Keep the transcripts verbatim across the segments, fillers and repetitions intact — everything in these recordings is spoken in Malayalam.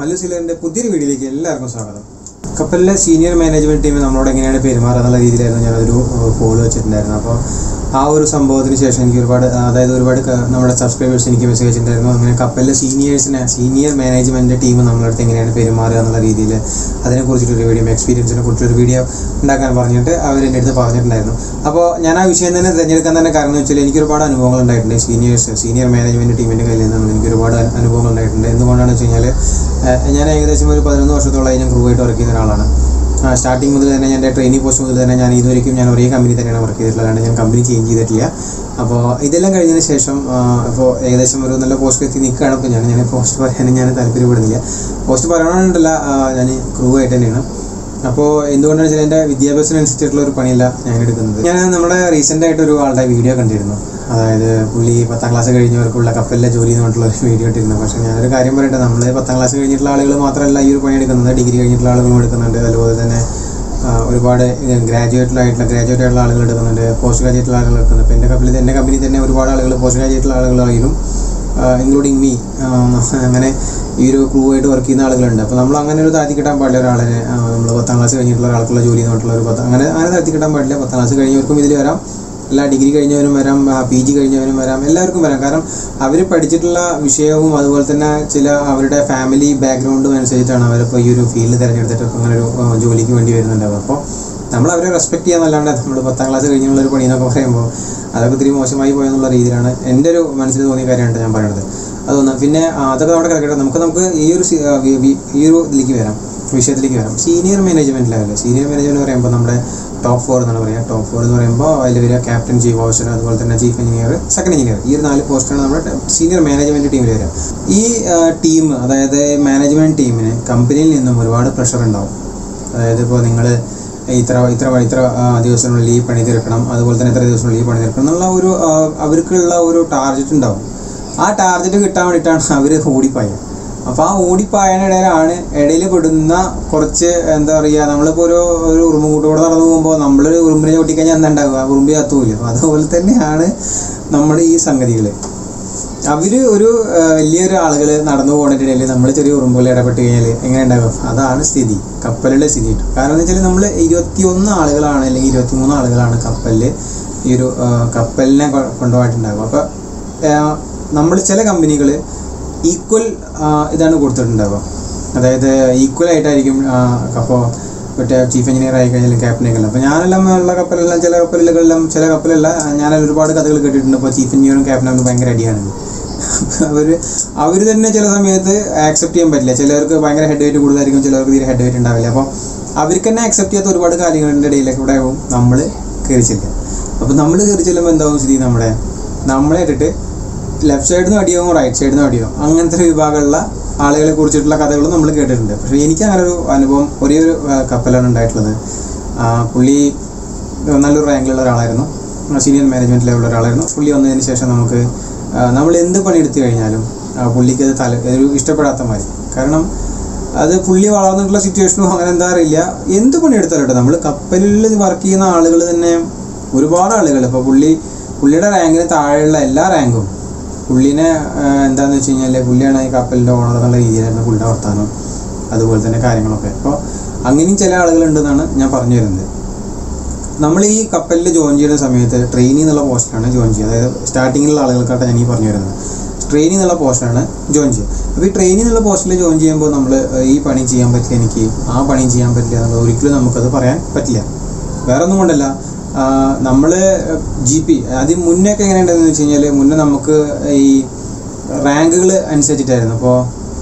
മല്ലു സിലറിൻ്റെ പുതിയൊരു വീഡിയോയിലേക്ക് എല്ലാവർക്കും സ്വാഗതം. കപ്പലിലെ സീനിയർ മാനേജ്മെൻറ്റ് ടീം നമ്മളോട് എങ്ങനെയാണ് പെരുമാറുക എന്നുള്ള രീതിയിലായിരുന്നു ഞാനൊരു പോൾ വെച്ചിട്ടുണ്ടായിരുന്നു. അപ്പോൾ ആ ഒരു സംഭവത്തിന് ശേഷം എനിക്ക് ഒരുപാട് അതായത് ഒരുപാട് നമ്മുടെ സബ്സ്ക്രൈബേഴ്സ് എനിക്ക് മെസ്സേജ് വെച്ചിട്ടുണ്ടായിരുന്നു. അങ്ങനെ കപ്പലിലെ സീനിയേഴ്സിനെ സീനിയർ മാനേജ്മെൻറ്റ് ടീം നമ്മളടുത്ത് എങ്ങനെയാണ് പെരുമാറുക എന്നുള്ള രീതിയിൽ അതിനെക്കുറിച്ചിട്ടൊരു വീഡിയോ എക്സ്പീരിയൻസിനെ കുറിച്ചൊരു വീഡിയോ ഉണ്ടാക്കാൻ പറഞ്ഞിട്ട് അവർ എൻ്റെ അടുത്ത് പറഞ്ഞിട്ടുണ്ടായിരുന്നു. അപ്പോൾ ഞാൻ ആ വിഷയം തന്നെ തിരഞ്ഞെടുക്കാൻ തന്നെ കാരണം എന്ന് വെച്ചാൽ എനിക്ക് ഒരുപാട് അനുഭവങ്ങൾ ഉണ്ടായിട്ടുണ്ട്. സീനിയേഴ്സ് സീനിയർ മാനേജ്മെൻറ്റ് ടീമിൻ്റെ കയ്യിൽ നിന്നും എനിക്ക് ഒരുപാട് അനുഭവങ്ങൾ ഉണ്ടായിട്ടുണ്ട്. എന്തുകൊണ്ടാണെന്ന് വെച്ച് കഴിഞ്ഞാൽ ഞാൻ ഏകദേശം ഒരു പതിനൊന്ന് വർഷത്തോളമായി ഞാൻ ക്രൂ ആയിട്ട് വർക്ക് ചെയ്യുന്ന ഒരാളാണ്. സ്റ്റാർട്ടിങ് മുതൽ തന്നെ എൻ്റെ ട്രെയിനിങ് പോസ്റ്റ് മുതൽ തന്നെ ഞാൻ ഇതുവരെയും ഞാൻ ഒരേ കമ്പനി തന്നെയാണ് വർക്ക് ചെയ്തിട്ടുള്ളത്. അല്ലാണ്ട് ഞാൻ കമ്പനി ചേഞ്ച് ചെയ്തിട്ടില്ല. അപ്പോൾ ഇതെല്ലാം കഴിഞ്ഞതിന് ശേഷം ഇപ്പോൾ ഏകദേശം ഒരു നല്ല പോസ്റ്റ് എത്തി നിൽക്കുകയാണ്. ഇപ്പോൾ ഞാൻ ഞാൻ പോസ്റ്റ് പറയാനും ഞാൻ താല്പര്യപ്പെടുന്നില്ല. പോസ്റ്റ് പറയണമെന്നുണ്ടല്ല, ഞാൻ ക്രൂ ആയിട്ട് തന്നെയാണ്. അപ്പോൾ എന്തുകൊണ്ടാണെന്ന് വെച്ചാൽ എൻ്റെ വിദ്യാഭ്യാസത്തിനനുസരിച്ചിട്ടുള്ള ഒരു പണിയല്ല ഞാൻ എടുക്കുന്നത്. ഞാൻ നമ്മുടെ റീസെൻ്റ് ആയിട്ടൊരു ആളുടെ വീഡിയോ കണ്ടിരുന്നു. അതായത് പുള്ളി പത്താം ക്ലാസ് കഴിഞ്ഞവർക്കുള്ള കപ്പലിലെ ജോലി എന്ന് പറഞ്ഞിട്ടുള്ള ഒരു വീഡിയോ ഇട്ടിരുന്നു. പക്ഷേ ഞാനൊരു കാര്യം പറയട്ടെ, നമ്മൾ പത്താം ക്ലാസ് കഴിഞ്ഞിട്ടുള്ള ആളുകൾ മാത്രമല്ല ഈ ഒരു പണി എടുക്കുന്നത്, ഡിഗ്രി കഴിഞ്ഞിട്ടുള്ള ആളുകളും എടുക്കുന്നുണ്ട്. അതുപോലെ തന്നെ ഒരുപാട് ഗ്രാജുവേറ്റിലായിട്ടുള്ള ഗ്രാജുവേറ്റ് ആയിട്ടുള്ള ആളുകൾ എടുക്കുന്നുണ്ട്, പോസ്റ്റ് ഗ്രാജുവേറ്റുള്ള ആളുകൾ എടുക്കുന്നുണ്ട്. ഇപ്പോൾ എൻ്റെ കമ്പനിയിൽ എൻ്റെ കമ്പനിയിൽ തന്നെ ഒരുപാട് ആളുകൾ പോസ്റ്റ് ഗ്രാജുവേറ്റുള്ള ആളുകളായാലും ഇൻക്ലൂഡിങ് മീ അങ്ങനെ ഈ ഒരു ക്രൂ ആയിട്ട് വർക്ക് ചെയ്യുന്ന ആളുകളുണ്ട്. അപ്പോൾ നമ്മൾ അങ്ങനെ ഒരു താഴ്ത്തി കിട്ടാൻ പാടില്ല ഒരാളെ. നമ്മൾ പത്താം ക്ലാസ് കഴിഞ്ഞിട്ടുള്ള ഒരാൾക്കുള്ള ജോലി എന്ന് പറഞ്ഞിട്ടുള്ള ഒരു പത്ത് അങ്ങനെ അങ്ങനെ താഴ്ത്തി കിട്ടാൻ പാടില്ല. പത്താം ക്ലാസ് കഴിഞ്ഞവർക്കും ഇതിൽ വരാം, എല്ലാ ഡിഗ്രി കഴിഞ്ഞവരും വരാം, പി ജി കഴിഞ്ഞവരും വരാം, എല്ലാവർക്കും വരാം. കാരണം അവർ പഠിച്ചിട്ടുള്ള വിഷയവും അതുപോലെ തന്നെ ചില അവരുടെ ഫാമിലി ബാക്ക്ഗ്രൗണ്ടും അനുസരിച്ചാണ് അവരിപ്പോൾ ഈ ഒരു ഫീൽഡ് തിരഞ്ഞെടുത്തിട്ട് അങ്ങനെ ഒരു ജോലിക്ക് വേണ്ടി വരുന്നുണ്ടാവും. അപ്പോൾ നമ്മൾ അവരെ റെസ്പെക്ട് ചെയ്യാന്നല്ലാണ്ട് നമ്മൾ പത്താം ക്ലാസ് കഴിഞ്ഞുള്ള ഒരു പണി എന്നൊക്കെ പറയുമ്പോൾ അതൊക്കെ ഒത്തിരി മോശമായി പോയെന്നുള്ള രീതിയിലാണ് എൻ്റെ ഒരു മനസ്സിൽ തോന്നിയ കാര്യമാണ് ഞാൻ പറയുന്നത്. അതൊന്ന് പിന്നെ അതൊക്കെ അവിടെ കിടക്കട്ടെ. നമുക്ക് നമുക്ക് ഈ ഒരു ഈ ഒരു ഇതിലേക്ക് വരാം, വിഷയത്തിലേക്ക് വരാം. Senior management level senior management പറയുമ്പോൾ നമ്മുടെ ടോപ്പ് ഫോർ എന്നാണ് പറയുക. ടോപ്പ് ഫോർ എന്ന് പറയുമ്പോൾ അതിൽ വരിക ക്യാപ്റ്റൻ, ചീഫ് ഓഫീസർ, അതുപോലെ തന്നെ ചീഫ് എഞ്ചിനീയർ, സെക്കൻഡ് എഞ്ചിനീയർ. ഈ ഒരു നാല് പോസ്റ്റാണ് നമ്മുടെ സീനിയർ മാനേജ്മെൻറ്റ് ടീമിൽ വരിക. ഈ ടീം അതായത് മാനേജ്മെൻറ്റ് ടീമിന് കമ്പനിയിൽ നിന്നും ഒരുപാട് പ്രഷർ ഉണ്ടാവും. അതായത് ഇപ്പോൾ നിങ്ങൾ ഇത്ര ഇത്ര ഇത്ര ദിവസത്തിനുള്ളിൽ ഈ പണി തീർക്കണം, അതുപോലെ തന്നെ ഇത്ര ദിവസത്തിനുള്ളിൽ ഈ പണി തീർക്കണം എന്നുള്ള ഒരു അവർക്കുള്ള ഒരു ടാർഗറ്റ് ഉണ്ടാവും. ആ ടാർഗറ്റ് കിട്ടാൻ വേണ്ടിയിട്ടാണ് അവർ ഓടിപ്പായുക. അപ്പോൾ ആ ഓടിപ്പായനിടയിലാണ് ഇടയിൽ പെടുന്ന കുറച്ച് എന്താ പറയുക, നമ്മളിപ്പോൾ ഒരു ഒരു ഉറുമ്പുകൂട്ടോടെ നടന്നു പോകുമ്പോൾ നമ്മളൊരു ഉറുമ്പിനെ ചവിട്ടിക്കഴിഞ്ഞാൽ എന്താ ഉണ്ടാവുക, ഉറുമ്പ് കത്തുമില്ല. അപ്പോൾ അതുപോലെ തന്നെയാണ് നമ്മുടെ ഈ സംഗതികൾ. അവർ ഒരു വലിയൊരു ആളുകൾ നടന്നു പോകുന്നതിനിടയിൽ നമ്മൾ ചെറിയ ഉറുമ്പുകൾ ഇടപെട്ട് കഴിഞ്ഞാൽ എങ്ങനെ ഉണ്ടാകും? അതാണ് സ്ഥിതി, കപ്പലിലെ സ്ഥിതി കിട്ടും. കാരണം എന്ന് വെച്ചാൽ നമ്മൾ ഇരുപത്തി ഒന്ന് ആളുകളാണ് അല്ലെങ്കിൽ ഇരുപത്തി മൂന്ന് ആളുകളാണ് കപ്പലിൽ ഈ ഒരു കപ്പലിനെ കൊണ്ടുപോയിട്ടുണ്ടാകും. അപ്പോൾ നമ്മൾ ചില കമ്പനികൾ ഈക്വൽ ഇതാണ് കൊടുത്തിട്ടുണ്ടാവുക. അതായത് ഈക്വൽ ആയിട്ടായിരിക്കും. അപ്പോൾ മറ്റേ ചീഫ് എഞ്ചിനീയർ ആയി കഴിഞ്ഞാൽ ക്യാപ്റ്റനൊക്കെ. അപ്പോൾ ഞാനെല്ലാം ഉള്ള കപ്പലെല്ലാം ചില കപ്പലുകളെല്ലാം ചില കപ്പലല്ല ഞാൻ ഒരുപാട് കഥകൾ കേട്ടിട്ടുണ്ട്. അപ്പോൾ ചീഫ് എഞ്ചിനീയറും ക്യാപ്റ്റനും ഭയങ്കര അടിയാണ്. അവർ അവർ തന്നെ ചില സമയത്ത് ആക്സെപ്റ്റ് ചെയ്യാൻ പറ്റില്ല. ചിലർക്ക് ഭയങ്കര ഹെഡ് വെയിറ്റ് കൂടുതലായിരിക്കും, ചിലർക്ക് തീരെ ഹെഡ് വെയിറ്റ് ഉണ്ടാവില്ല. അപ്പോൾ അവർക്ക് തന്നെ ആക്സെപ്റ്റ് ചെയ്യാത്ത ഒരുപാട് കാര്യങ്ങളുടെ ഇടയിലേക്ക് കൂടെ ആവും നമ്മൾ കയറി ചെല്ലുക. അപ്പോൾ നമ്മൾ കയറി ചെല്ലുമ്പോൾ എന്താവും സ്ഥിതി? നമ്മുടെ നമ്മളെ ഇട്ടിട്ട് ലെഫ്റ്റ് സൈഡിൽ നിന്ന് അടിയോ റൈറ്റ് സൈഡിൽ നിന്ന് അടിയോ അങ്ങനത്തെ ഒരു വിഭാഗമുള്ള ആളുകളെ കുറിച്ചിട്ടുള്ള കഥകളും നമ്മൾ കേട്ടിട്ടുണ്ട്. പക്ഷേ എനിക്ക് അങ്ങനെ ഒരു അനുഭവം ഒരേ ഒരു കപ്പലാണ് ഉണ്ടായിട്ടുള്ളത്. പുള്ളി നല്ലൊരു റാങ്കിലുള്ള ഒരാളായിരുന്നു, സീനിയർ മാനേജ്മെൻറ്റ് ലെവലുള്ള ഒരാളായിരുന്നു. പുള്ളി വന്നതിന് ശേഷം നമുക്ക് നമ്മൾ എന്ത് പണിയെടുത്തു കഴിഞ്ഞാലും പുള്ളിക്ക് അത് തല ഒരു ഇഷ്ടപ്പെടാത്ത മാതിരി. കാരണം അത് പുള്ളി വളർന്നിട്ടുള്ള സിറ്റുവേഷനും അങ്ങനെ എന്താ അറിയില്ല. എന്ത് പണിയെടുത്താലും കേട്ടോ, നമ്മൾ കപ്പലിൽ വർക്ക് ചെയ്യുന്ന ആളുകൾ തന്നെ ഒരുപാട് ആളുകൾ. ഇപ്പോൾ പുള്ളി പുള്ളിയുടെ റാങ്കിന് താഴെയുള്ള എല്ലാ റാങ്കും പുള്ളിനെ എന്താണെന്ന് വെച്ച് കഴിഞ്ഞാൽ പുള്ളിയാണ് ഈ കപ്പലിൻ്റെ ഓണർ എന്നുള്ള രീതിയിലായിരുന്നു പുള്ളിയുടെ വർത്താനം, അതുപോലെ തന്നെ കാര്യങ്ങളൊക്കെ. അപ്പോൾ അങ്ങനെയും ചില ആളുകളുണ്ടെന്നാണ് ഞാൻ പറഞ്ഞു വരുന്നത്. നമ്മൾ ഈ കപ്പലിൽ ജോയിൻ ചെയ്യുന്ന സമയത്ത് ട്രെയിനിങ് എന്നുള്ള പോസ്റ്റിലാണ് ജോയിൻ ചെയ്യുക. അതായത് സ്റ്റാർട്ടിങ്ങിലുള്ള ആളുകൾക്കായിട്ട് ഞാൻ ഈ പറഞ്ഞു വരുന്നത് ട്രെയിനിങ് എന്നുള്ള പോസ്റ്റാണ് ജോയിൻ ചെയ്യുക. അപ്പോൾ ഈ ട്രെയിനിങ് എന്നുള്ള പോസ്റ്റിൽ ജോയിൻ ചെയ്യുമ്പോൾ നമ്മൾ ഈ പണി ചെയ്യാൻ പറ്റില്ല, എനിക്ക് ആ പണി ചെയ്യാൻ പറ്റില്ല എന്നുള്ളത് ഒരിക്കലും നമുക്കത് പറയാൻ പറ്റില്ല. വേറെ ഒന്നും കൊണ്ടല്ല, നമ്മൾ ജി പി അതിന് മുന്നേയൊക്കെ എങ്ങനെ ഉണ്ടെന്ന് വെച്ച് കഴിഞ്ഞാൽ മുന്നേ നമുക്ക് ഈ റാങ്കുകൾ അനുസരിച്ചിട്ടായിരുന്നു. അപ്പോൾ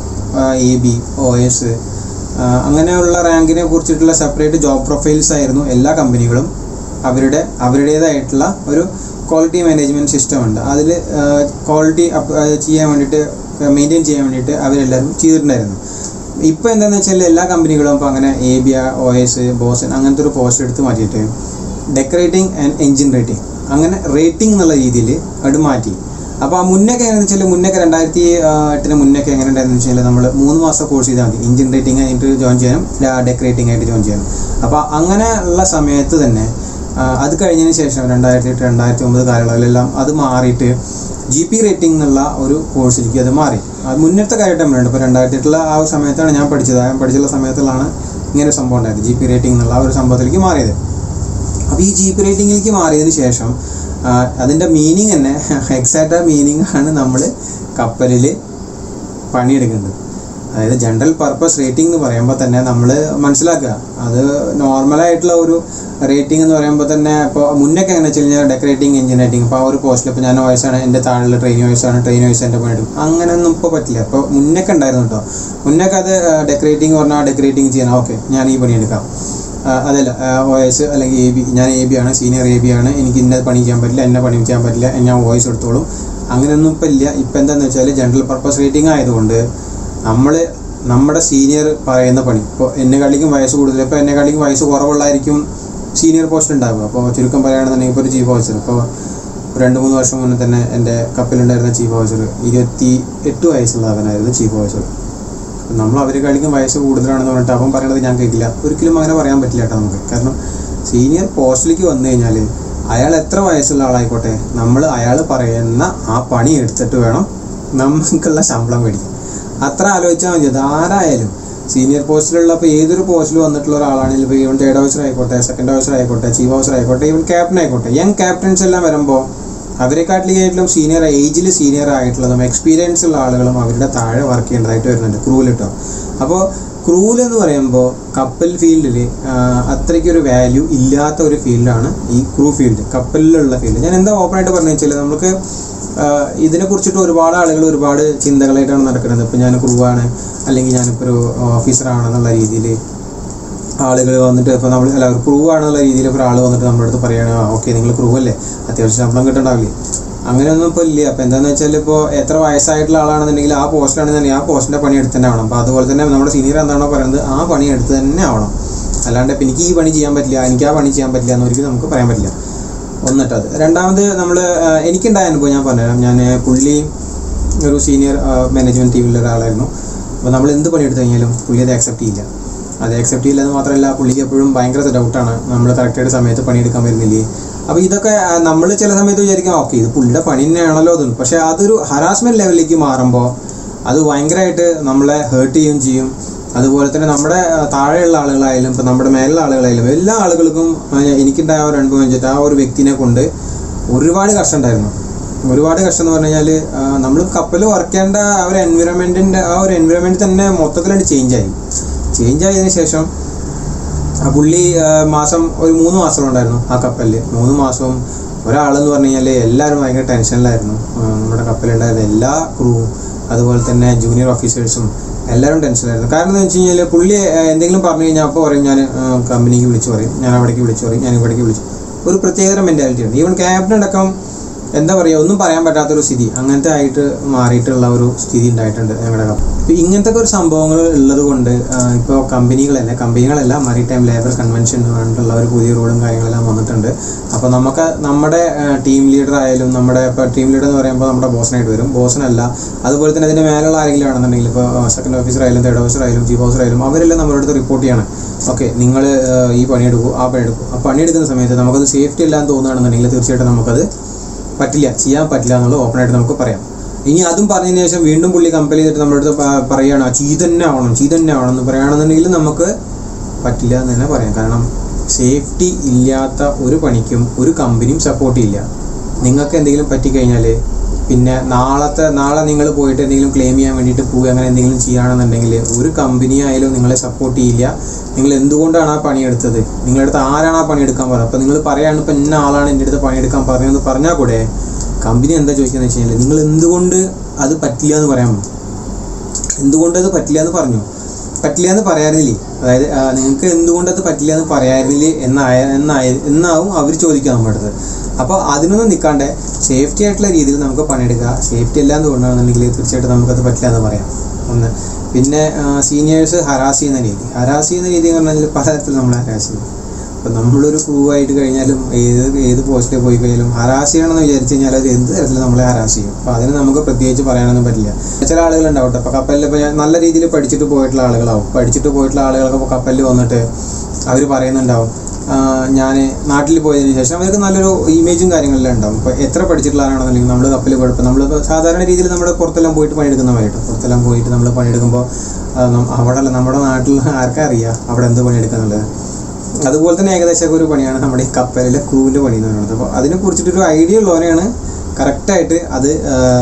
എ ബി ഒ എസ് അങ്ങനെയുള്ള റാങ്കിനെ കുറിച്ചിട്ടുള്ള സെപ്പറേറ്റ് ജോബ് പ്രൊഫൈൽസ് ആയിരുന്നു എല്ലാ കമ്പനികളും. അവരുടെ അവരുടേതായിട്ടുള്ള ഒരു ക്വാളിറ്റി മാനേജ്മെൻറ്റ് സിസ്റ്റം ഉണ്ട്. അതിൽ ക്വാളിറ്റി ചെയ്യാൻ വേണ്ടിയിട്ട് മെയിൻറ്റെയിൻ ചെയ്യാൻ വേണ്ടിയിട്ട് അവരെല്ലാവരും ചെയ്തിട്ടുണ്ടായിരുന്നു. ഇപ്പോൾ എന്താണെന്ന് വെച്ചാൽ എല്ലാ കമ്പനികളും ഇപ്പോൾ അങ്ങനെ A B O S bosun അങ്ങനത്തെ ഒരു പോസ്റ്റ് എടുത്ത് മാറ്റിയിട്ട് ഡെക്കറേറ്റിംഗ് ആൻഡ് എൻജിൻ റേറ്റിംഗ് അങ്ങനെ റേറ്റിംഗ് എന്നുള്ള രീതിയിൽ അത് മാറ്റി. അപ്പോൾ ആ മുന്നൊക്കെ എങ്ങനെയാണെന്ന് വെച്ചാൽ മുന്നൊക്കെ രണ്ടായിരത്തി എട്ടിന് മുന്നൊക്കെ എങ്ങനെ ഉണ്ടായിരുന്നു വെച്ചാൽ നമ്മൾ മൂന്ന് മാസം കോഴ്സ് ചെയ്താൽ മതി എൻജിൻ റേറ്റിംഗ് ആയിട്ട് ജോയിൻ ചെയ്യാനും ഡെക്കറേറ്റിംഗ് ആയിട്ട് ജോയിൻ ചെയ്യാനും. അപ്പോൾ അങ്ങനെ ഉള്ള സമയത്ത് തന്നെ അത് കഴിഞ്ഞതിന് ശേഷം രണ്ടായിരത്തി എട്ട് രണ്ടായിരത്തി ഒമ്പത് കാലയളവിലെല്ലാം അത് മാറിയിട്ട് ജി പി റേറ്റിംഗ് എന്നുള്ള ഒരു കോഴ്സിലേക്ക് അത് മാറി. അത് മുന്നത്തെ കാര്യമായിട്ട് നമ്മളുണ്ട്. ഇപ്പോൾ രണ്ടായിരത്തി എട്ടിലെ ആ ഒരു സമയത്താണ് ഞാൻ പഠിച്ചത്. ഞാൻ പഠിച്ചുള്ള സമയത്തിലാണ് ഇങ്ങനെ ഒരു സംഭവം ഉണ്ടായത്, ജി പി റേറ്റിംഗ് എന്നുള്ള ആ ഒരു സംഭവത്തിലേക്ക് മാറിയത്. അപ്പോൾ ഈ ജി പി റേറ്റിങ്ങിലേക്ക് മാറിയതിന് ശേഷം അതിൻ്റെ മീനിങ് തന്നെ എക്സാക്റ്റ് ആ മീനിങ് ആണ് നമ്മൾ കപ്പലിൽ പണിയെടുക്കേണ്ടത്. അതായത് ജനറൽ പർപ്പസ് റേറ്റിംഗ് എന്ന് പറയുമ്പോൾ തന്നെ നമ്മൾ മനസ്സിലാക്കുക, അത് നോർമലായിട്ടുള്ള ഒരു റേറ്റിംഗ് എന്ന് പറയുമ്പോൾ തന്നെ ഇപ്പോൾ മുന്നൊക്കെ എങ്ങനെ വെച്ച് കഴിഞ്ഞാൽ ഡെക്കറേറ്റിംഗ്, എഞ്ചിൻ റേറ്റിംഗ്. ഇപ്പോൾ ആ ഒരു പോസ്റ്റിൽ ഇപ്പോൾ ഞാൻ വയസ്സാണ്, എൻ്റെ താഴെയുള്ള ട്രെയിൻ വയസ്സാണ്, ട്രെയിൻ വയസ്സ് എൻ്റെ പണിയെടുക്കും, അങ്ങനെയൊന്നും ഇപ്പോൾ പറ്റില്ല. ഇപ്പോൾ മുന്നൊക്കെ ഉണ്ടായിരുന്നു കേട്ടോ. മുന്നൊക്കെ അത് ഡെക്കറേറ്റിംഗ് പറഞ്ഞാൽ ഡെക്കറേറ്റിംഗ് ചെയ്യണം, ഓക്കെ ഞാൻ ഈ പണിയെടുക്കാം. അതല്ല വോയിസ് അല്ലെങ്കിൽ എ ബി, ഞാൻ എ ബി ആണ്, സീനിയർ എ ബി ആണ്, എനിക്ക് ഇന്ന പണി ചെയ്യാൻ പറ്റില്ല, എന്നെ പണി ചെയ്യാൻ പറ്റില്ല, ഞാൻ വോയിസ് എടുത്തോളും, അങ്ങനെയൊന്നും ഇപ്പം ഇല്ല. ഇപ്പം എന്താണെന്ന് വെച്ചാൽ ജനറൽ പർപ്പസ് റേറ്റിംഗ് ആയതുകൊണ്ട് നമ്മൾ നമ്മുടെ സീനിയർ പറയുന്ന പണി, ഇപ്പോൾ എന്നെക്കാളിക്കും വയസ്സ് കൂടുതൽ, ഇപ്പോൾ എന്നെക്കാളിക്കും വയസ്സ് കുറവുള്ളതായിരിക്കും സീനിയർ പോസ്റ്റ് ഉണ്ടാകുക. അപ്പോൾ ചുരുക്കം പറയുകയാണെന്നുണ്ടെങ്കിൽ ഇപ്പോൾ ഒരു ചീഫ് ഓഫീസർ, ഇപ്പോൾ രണ്ട് മൂന്ന് വർഷം മുന്നേ തന്നെ എൻ്റെ കപ്പലുണ്ടായിരുന്ന ചീഫ് ഓഫീസർ ഇരുപത്തി എട്ട് വയസ്സുള്ളവനായിരുന്നു ചീഫ് ഓഫീസർ. നമ്മൾ അവരെക്കാളിക്കും വയസ്സ് കൂടുതലാണെന്ന് പറഞ്ഞിട്ട് അവൻ പറയണത് ഞാൻ കേൾക്കില്ല. ഒരിക്കലും അങ്ങനെ പറയാൻ പറ്റില്ല കേട്ടോ നമുക്ക്. കാരണം സീനിയർ പോസ്റ്റിലേക്ക് വന്നു കഴിഞ്ഞാൽ അയാൾ എത്ര വയസ്സുള്ള ആളായിക്കോട്ടെ, നമ്മൾ അയാൾ പറയുന്ന ആ പണി എടുത്തിട്ട് വേണം നമുക്കുള്ള ശമ്പളം മേടിക്കാൻ. അത്ര ആലോചിച്ചാൽ മതി. അത് ആരായാലും സീനിയർ പോസ്റ്റിലുള്ള, ഇപ്പോൾ ഏതൊരു പോസ്റ്റിൽ വന്നിട്ടുള്ള ഒരാളാണെങ്കിലും, ഇപ്പോൾ ഈവൻ തേർഡ് ഓഫീസർ ആയിക്കോട്ടെ, സെക്കൻഡ് ഓഫീസർ ആയിക്കോട്ടെ, ചീഫ് ഓഫീസർ ആയിക്കോട്ടെ, ഈവൻ ക്യാപ്റ്റൻ ആയിക്കോട്ടെ, യങ് ക്യാപ്റ്റൻസ് എല്ലാം വരുമ്പോൾ അവരെക്കാട്ടിലും സീനിയർ ഏജിൽ സീനിയർ ആയിട്ടുള്ളതും എക്സ്പീരിയൻസ് ഉള്ള ആളുകളും അവരുടെ താഴെ വർക്ക് ചെയ്യേണ്ടതായിട്ട് വരുന്നുണ്ട് ക്രൂവിൽ കേട്ടോ. അപ്പോൾ ക്രൂവിൽ എന്ന് പറയുമ്പോൾ കപ്പൽ ഫീൽഡിൽ അത്രയ്ക്കൊരു വാല്യൂ ഇല്ലാത്ത ഒരു ഫീൽഡാണ് ഈ ക്രൂ ഫീൽഡ്, കപ്പലിലുള്ള ഫീൽഡ്. ഞാൻ എന്താ ഓപ്പണായിട്ട് പറഞ്ഞു വെച്ചാൽ, നമുക്ക് ഇതിനെക്കുറിച്ചിട്ട് ഒരുപാട് ആളുകൾ ഒരുപാട് ചിന്തകളായിട്ടാണ് നടക്കുന്നത്. ഇപ്പോൾ ഞാൻ ക്രൂ ആണ് അല്ലെങ്കിൽ ഞാനിപ്പോൾ ഒരു ഓഫീസറാണെന്നുള്ള രീതിയിൽ ആളുകൾ വന്നിട്ട്, ഇപ്പോൾ നമ്മൾ അല്ല ഒരു ക്രൂ ആണെന്നുള്ള രീതിയിൽ ഇപ്പോൾ ഒരാൾ വന്നിട്ട് നമ്മുടെ അടുത്ത് പറയുകയാണ്, ഓക്കെ നിങ്ങൾ ക്രൂ അല്ലേ, അത്യാവശ്യം ശമ്പളം കിട്ടണ്ടാവില്ലേ, അങ്ങനെയൊന്നും ഇപ്പോൾ ഇല്ല. അപ്പോൾ എന്താണെന്ന് വെച്ചാൽ, ഇപ്പോൾ എത്ര വയസ്സായിട്ടുള്ള ആളാണെന്നുണ്ടെങ്കിൽ ആ പോസ്റ്റിലാണെന്നുണ്ടെങ്കിൽ ആ പോസ്റ്റിൻ്റെ പണി എടുത്ത് തന്നെ ആവണം. അപ്പോൾ അതുപോലെ തന്നെ നമ്മുടെ സീനിയർ എന്താണോ പറയുന്നത് ആ പണി എടുത്ത് തന്നെ ആവണം. അല്ലാണ്ട് ഇപ്പം എനിക്ക് ഈ പണി ചെയ്യാൻ പറ്റില്ല, എനിക്ക് ആ പണി ചെയ്യാൻ പറ്റില്ല എന്നൊരിക്കലും നമുക്ക് പറയാൻ പറ്റില്ല. ഒന്നിട്ടത്. രണ്ടാമത് നമ്മൾ എനിക്കുണ്ടായ അനുഭവം ഞാൻ പറഞ്ഞുതരാം. ഞാൻ പുള്ളി ഒരു സീനിയർ മാനേജ്മെൻറ്റ് ടീമിലുള്ള ഒരാളായിരുന്നു. അപ്പോൾ നമ്മൾ എന്ത് പണിയെടുത്ത് കഴിഞ്ഞാലും പുള്ളി അത് ആക്സെപ്റ്റ് ചെയ്യില്ല. അത് ആക്സെപ്റ്റ് ചെയ്യില്ലെന്ന് മാത്രമല്ല, പുള്ളിക്ക് എപ്പോഴും ഭയങ്കര ഡൗട്ടാണ്, നമ്മൾ കറക്റ്റായിട്ട് സമയത്ത് പണിയെടുക്കാൻ വരുന്നില്ലേ. അപ്പോൾ ഇതൊക്കെ നമ്മൾ ചില സമയത്ത് വിചാരിക്കാം, ഓക്കെ ഇത് പുള്ളിയുടെ പണി തന്നെയാണല്ലോ അതൊന്നും. പക്ഷേ അതൊരു ഹറാസ്മെൻറ്റ് ലെവലിലേക്ക് മാറുമ്പോൾ അത് ഭയങ്കരമായിട്ട് നമ്മളെ ഹേർട്ട് ചെയ്യുകയും ചെയ്യും. അതുപോലെ തന്നെ നമ്മുടെ താഴെയുള്ള ആളുകളായാലും ഇപ്പോൾ നമ്മുടെ മേലുള്ള ആളുകളായാലും എല്ലാ ആളുകൾക്കും എനിക്കുണ്ടായ ഒരു അനുഭവം വെച്ചിട്ട് ആ ഒരു വ്യക്തിനെ കൊണ്ട് ഒരുപാട് കഷ്ടം ഉണ്ടായിരുന്നു. ഒരുപാട് കഷ്ടം എന്ന് പറഞ്ഞു കഴിഞ്ഞാൽ, നമ്മൾ കപ്പൽ വർക്ക് ചെയ്യേണ്ട ആ ഒരു എൻവിറോൺമെൻറ്റിൻ്റെ ആ ഒരു എൻവിറോൺമെൻറ്റ് തന്നെ മൊത്തത്തിലായിട്ട് ചേഞ്ചായി. ചേഞ്ച് ആയതിനു ശേഷം ആ പുള്ളി മാസം ഒരു മൂന്ന് മാസം ഉണ്ടായിരുന്നു ആ കപ്പലിൽ. മൂന്ന് മാസവും ഒരാളെന്ന് പറഞ്ഞു കഴിഞ്ഞാൽ എല്ലാവരും ഭയങ്കര ടെൻഷനിലായിരുന്നു. നമ്മുടെ കപ്പലുണ്ടായിരുന്ന എല്ലാ ക്രൂവും അതുപോലെ തന്നെ ജൂനിയർ ഓഫീസേഴ്സും എല്ലാവരും ടെൻഷനായിരുന്നു. കാരണം എന്താ വെച്ച് കഴിഞ്ഞാൽ, പുള്ളി എന്തെങ്കിലും പറഞ്ഞു കഴിഞ്ഞാൽ അപ്പോൾ പറയും ഞാൻ കമ്പനിക്ക് വിളിച്ചു പറയും, ഞാൻ അവിടേക്ക് വിളിച്ചു പറയും, ഞാൻ ഇവിടേക്ക് വിളിച്ചു. ഒരു പ്രത്യേകതരം മെൻറ്റാലിറ്റി ഉണ്ട്. ഈവൻ ക്യാപ്റ്റൻ അടക്കം എന്താ പറയുക, ഒന്നും പറയാൻ പറ്റാത്തൊരു സ്ഥിതി അങ്ങനത്തെ ആയിട്ട് മാറിയിട്ടുള്ള ഒരു സ്ഥിതി ഉണ്ടായിട്ടുണ്ട് ഞങ്ങളുടെ കപ്പൽ. ഇപ്പോൾ ഇങ്ങനത്തെ ഒരു സംഭവങ്ങൾ ഉള്ളത് കൊണ്ട് ഇപ്പോൾ കമ്പനികൾ തന്നെ കമ്പനികളല്ല മരിടൈം ലേബർ കൺവെൻഷൻ പറഞ്ഞിട്ടുള്ള ഒരു പുതിയ റൂളും കാര്യങ്ങളെല്ലാം വന്നിട്ടുണ്ട്. അപ്പോൾ നമുക്ക് നമ്മുടെ ടീം ലീഡർ ആയാലും, നമ്മുടെ ഇപ്പോൾ ടീം ലീഡർ എന്ന് പറയുമ്പോൾ നമ്മുടെ ബോസിനായിട്ട് വരും, ബോസിനല്ല. അതുപോലെ തന്നെ അതിൻ്റെ മേലുള്ള ആരെങ്കിലും ആണെന്നുണ്ടെങ്കിൽ, ഇപ്പോൾ സെക്കൻഡ് ഓഫീസർ ആയാലും തേർഡ് ഓഫീസർ ആയാലും ചീഫ് ഓഫീസർ ആയാലും അവരെല്ലാം നമ്മുടെ അടുത്ത് റിപ്പോർട്ട് ചെയ്യണം, ഓക്കെ നിങ്ങൾ ഈ പണിയെടുക്കൂ ആ പണിയെടുക്കും. ആ പണിയെടുക്കുന്ന സമയത്ത് നമുക്കത് സേഫ്റ്റി ഇല്ലാന്ന് തോന്നുകയാണെന്നുണ്ടെങ്കിൽ തീർച്ചയായിട്ടും നമുക്കത് പറ്റില്ല, ചെയ്യാൻ പറ്റില്ല എന്നുള്ളത് ഓപ്പണായിട്ട് നമുക്ക് പറയാം. ഇനി അതും പറഞ്ഞതിന് ശേഷം വീണ്ടും പുള്ളി കമ്പനി ചെയ്തിട്ട് നമ്മുടെ അടുത്ത് പറയുകയാണ് ചെയ്ത് തന്നെ ആവണം ചെയ്ത് തന്നെ ആവണം എന്ന് പറയുകയാണെന്നുണ്ടെങ്കിൽ നമുക്ക് പറ്റില്ല എന്ന് തന്നെ പറയാം. കാരണം സേഫ്റ്റി ഇല്ലാത്ത ഒരു പണിക്കും ഒരു കമ്പനിയും സപ്പോർട്ട് ചെയ്യില്ല. നിങ്ങൾക്ക് എന്തെങ്കിലും പറ്റിക്കഴിഞ്ഞാൽ പിന്നെ നാളത്തെ നാളെ നിങ്ങൾ പോയിട്ട് എന്തെങ്കിലും ക്ലെയിം ചെയ്യാൻ വേണ്ടിയിട്ട് പോവുക അങ്ങനെ എന്തെങ്കിലും ചെയ്യുകയാണെന്നുണ്ടെങ്കിൽ ഒരു കമ്പനി ആയാലും നിങ്ങളെ സപ്പോർട്ട് ചെയ്യില്ല. നിങ്ങൾ എന്തുകൊണ്ടാണ് ആ പണിയെടുത്തത്, നിങ്ങളുടെ അടുത്ത് ആരാണ് ആ പണിയെടുക്കാൻ പറഞ്ഞത്, അപ്പോൾ നിങ്ങൾ പറയുകയാണ് ഇപ്പോൾ ഇന്ന ആളാണ് എൻ്റെ അടുത്ത് പണിയെടുക്കാൻ പറഞ്ഞതെന്ന് പറഞ്ഞാൽ കൂടെ കമ്പനി എന്താ ചോദിക്കുന്നത് വെച്ച് കഴിഞ്ഞാൽ നിങ്ങൾ എന്തുകൊണ്ട് അത് പറ്റില്ല എന്ന് പറയാൻ പറ്റും. എന്തുകൊണ്ട് അത് പറ്റില്ല എന്ന് പറഞ്ഞു പറ്റില്ല എന്ന് പറയാറില്ലേ, അതായത് നിങ്ങൾക്ക് എന്തുകൊണ്ട് അത് പറ്റില്ല എന്ന് പറയാറില്ലേ എന്നായ എന്നായ എന്നാവും അവർ ചോദിക്കുക നമ്മുടെ അടുത്ത്. അപ്പോൾ അതിനൊന്നും നിൽക്കാണ്ട് സേഫ്റ്റി ആയിട്ടുള്ള രീതിയിൽ നമുക്ക് പണിയെടുക്കുക. സേഫ്റ്റി അല്ല എന്തുകൊണ്ടാണെന്നുണ്ടെങ്കിൽ തീർച്ചയായിട്ടും നമുക്കത് പറ്റില്ല എന്ന് പറയാം. ഒന്ന് പിന്നെ സീനിയേഴ്സ് ഹരാസ് ചെയ്യുന്ന രീതി ഹരാസ് ചെയ്യുന്ന രീതി എന്ന് പറഞ്ഞാൽ പലതരത്തിൽ നമ്മൾ ഹരാസ് ചെയ്യും. അപ്പോൾ നമ്മളൊരു ക്രൂ ആയിട്ട് കഴിഞ്ഞാലും ഏത് ഏത് പോസ്റ്റിൽ പോയി കഴിഞ്ഞാലും ഹരാസ് ചെയ്യണമെന്ന് വിചാരിച്ചു കഴിഞ്ഞാൽ അത് എന്ത് തരത്തിൽ നമ്മളെ ഹരാസ് ചെയ്യും. അപ്പോൾ അതിന് നമുക്ക് പ്രത്യേകിച്ച് പറയാനൊന്നും പറ്റില്ല. ചില ആളുകളുണ്ടാവട്ടെ, ഇപ്പോൾ കപ്പലിൽ ഇപ്പോൾ നല്ല രീതിയിൽ പഠിച്ചിട്ട് പോയിട്ടുള്ള ആളുകളാവും. പഠിച്ചിട്ട് പോയിട്ടുള്ള ആളുകളൊക്കെ ഇപ്പോൾ കപ്പലിൽ വന്നിട്ട് അവർ പറയുന്നുണ്ടാവും ഞാൻ നാട്ടിൽ പോയതിന് ശേഷം അവർക്ക് നല്ലൊരു ഇമേജും കാര്യങ്ങളെല്ലാം ഉണ്ടാവും. ഇപ്പോൾ എത്ര പഠിച്ചിട്ടുള്ളതാണെന്നുണ്ടെങ്കിൽ നമ്മൾ കപ്പൽ കുഴപ്പം നമ്മളിപ്പോൾ സാധാരണ രീതിയിൽ നമ്മുടെ പുറത്തെല്ലാം പോയിട്ട് പണിയെടുക്കുന്നവരായിട്ട് പുറത്തെല്ലാം പോയിട്ട് നമ്മൾ പണിയെടുക്കുമ്പോൾ അവിടെ നമ്മുടെ നാട്ടിൽ ആർക്കാ അറിയാം അവിടെ എന്ത് പണിയെടുക്കുന്നുള്ളത്. അതുപോലെ തന്നെ ഏകദേശം ഒരു പണിയാണ് നമ്മുടെ ഈ കപ്പലിലെ ക്രൂവിൻ്റെ പണി എന്ന് പറയുന്നത്. അപ്പോൾ അതിനെ കുറിച്ചിട്ടൊരു ഐഡിയ ഉള്ളവരെയാണ് കറക്റ്റായിട്ട് അത്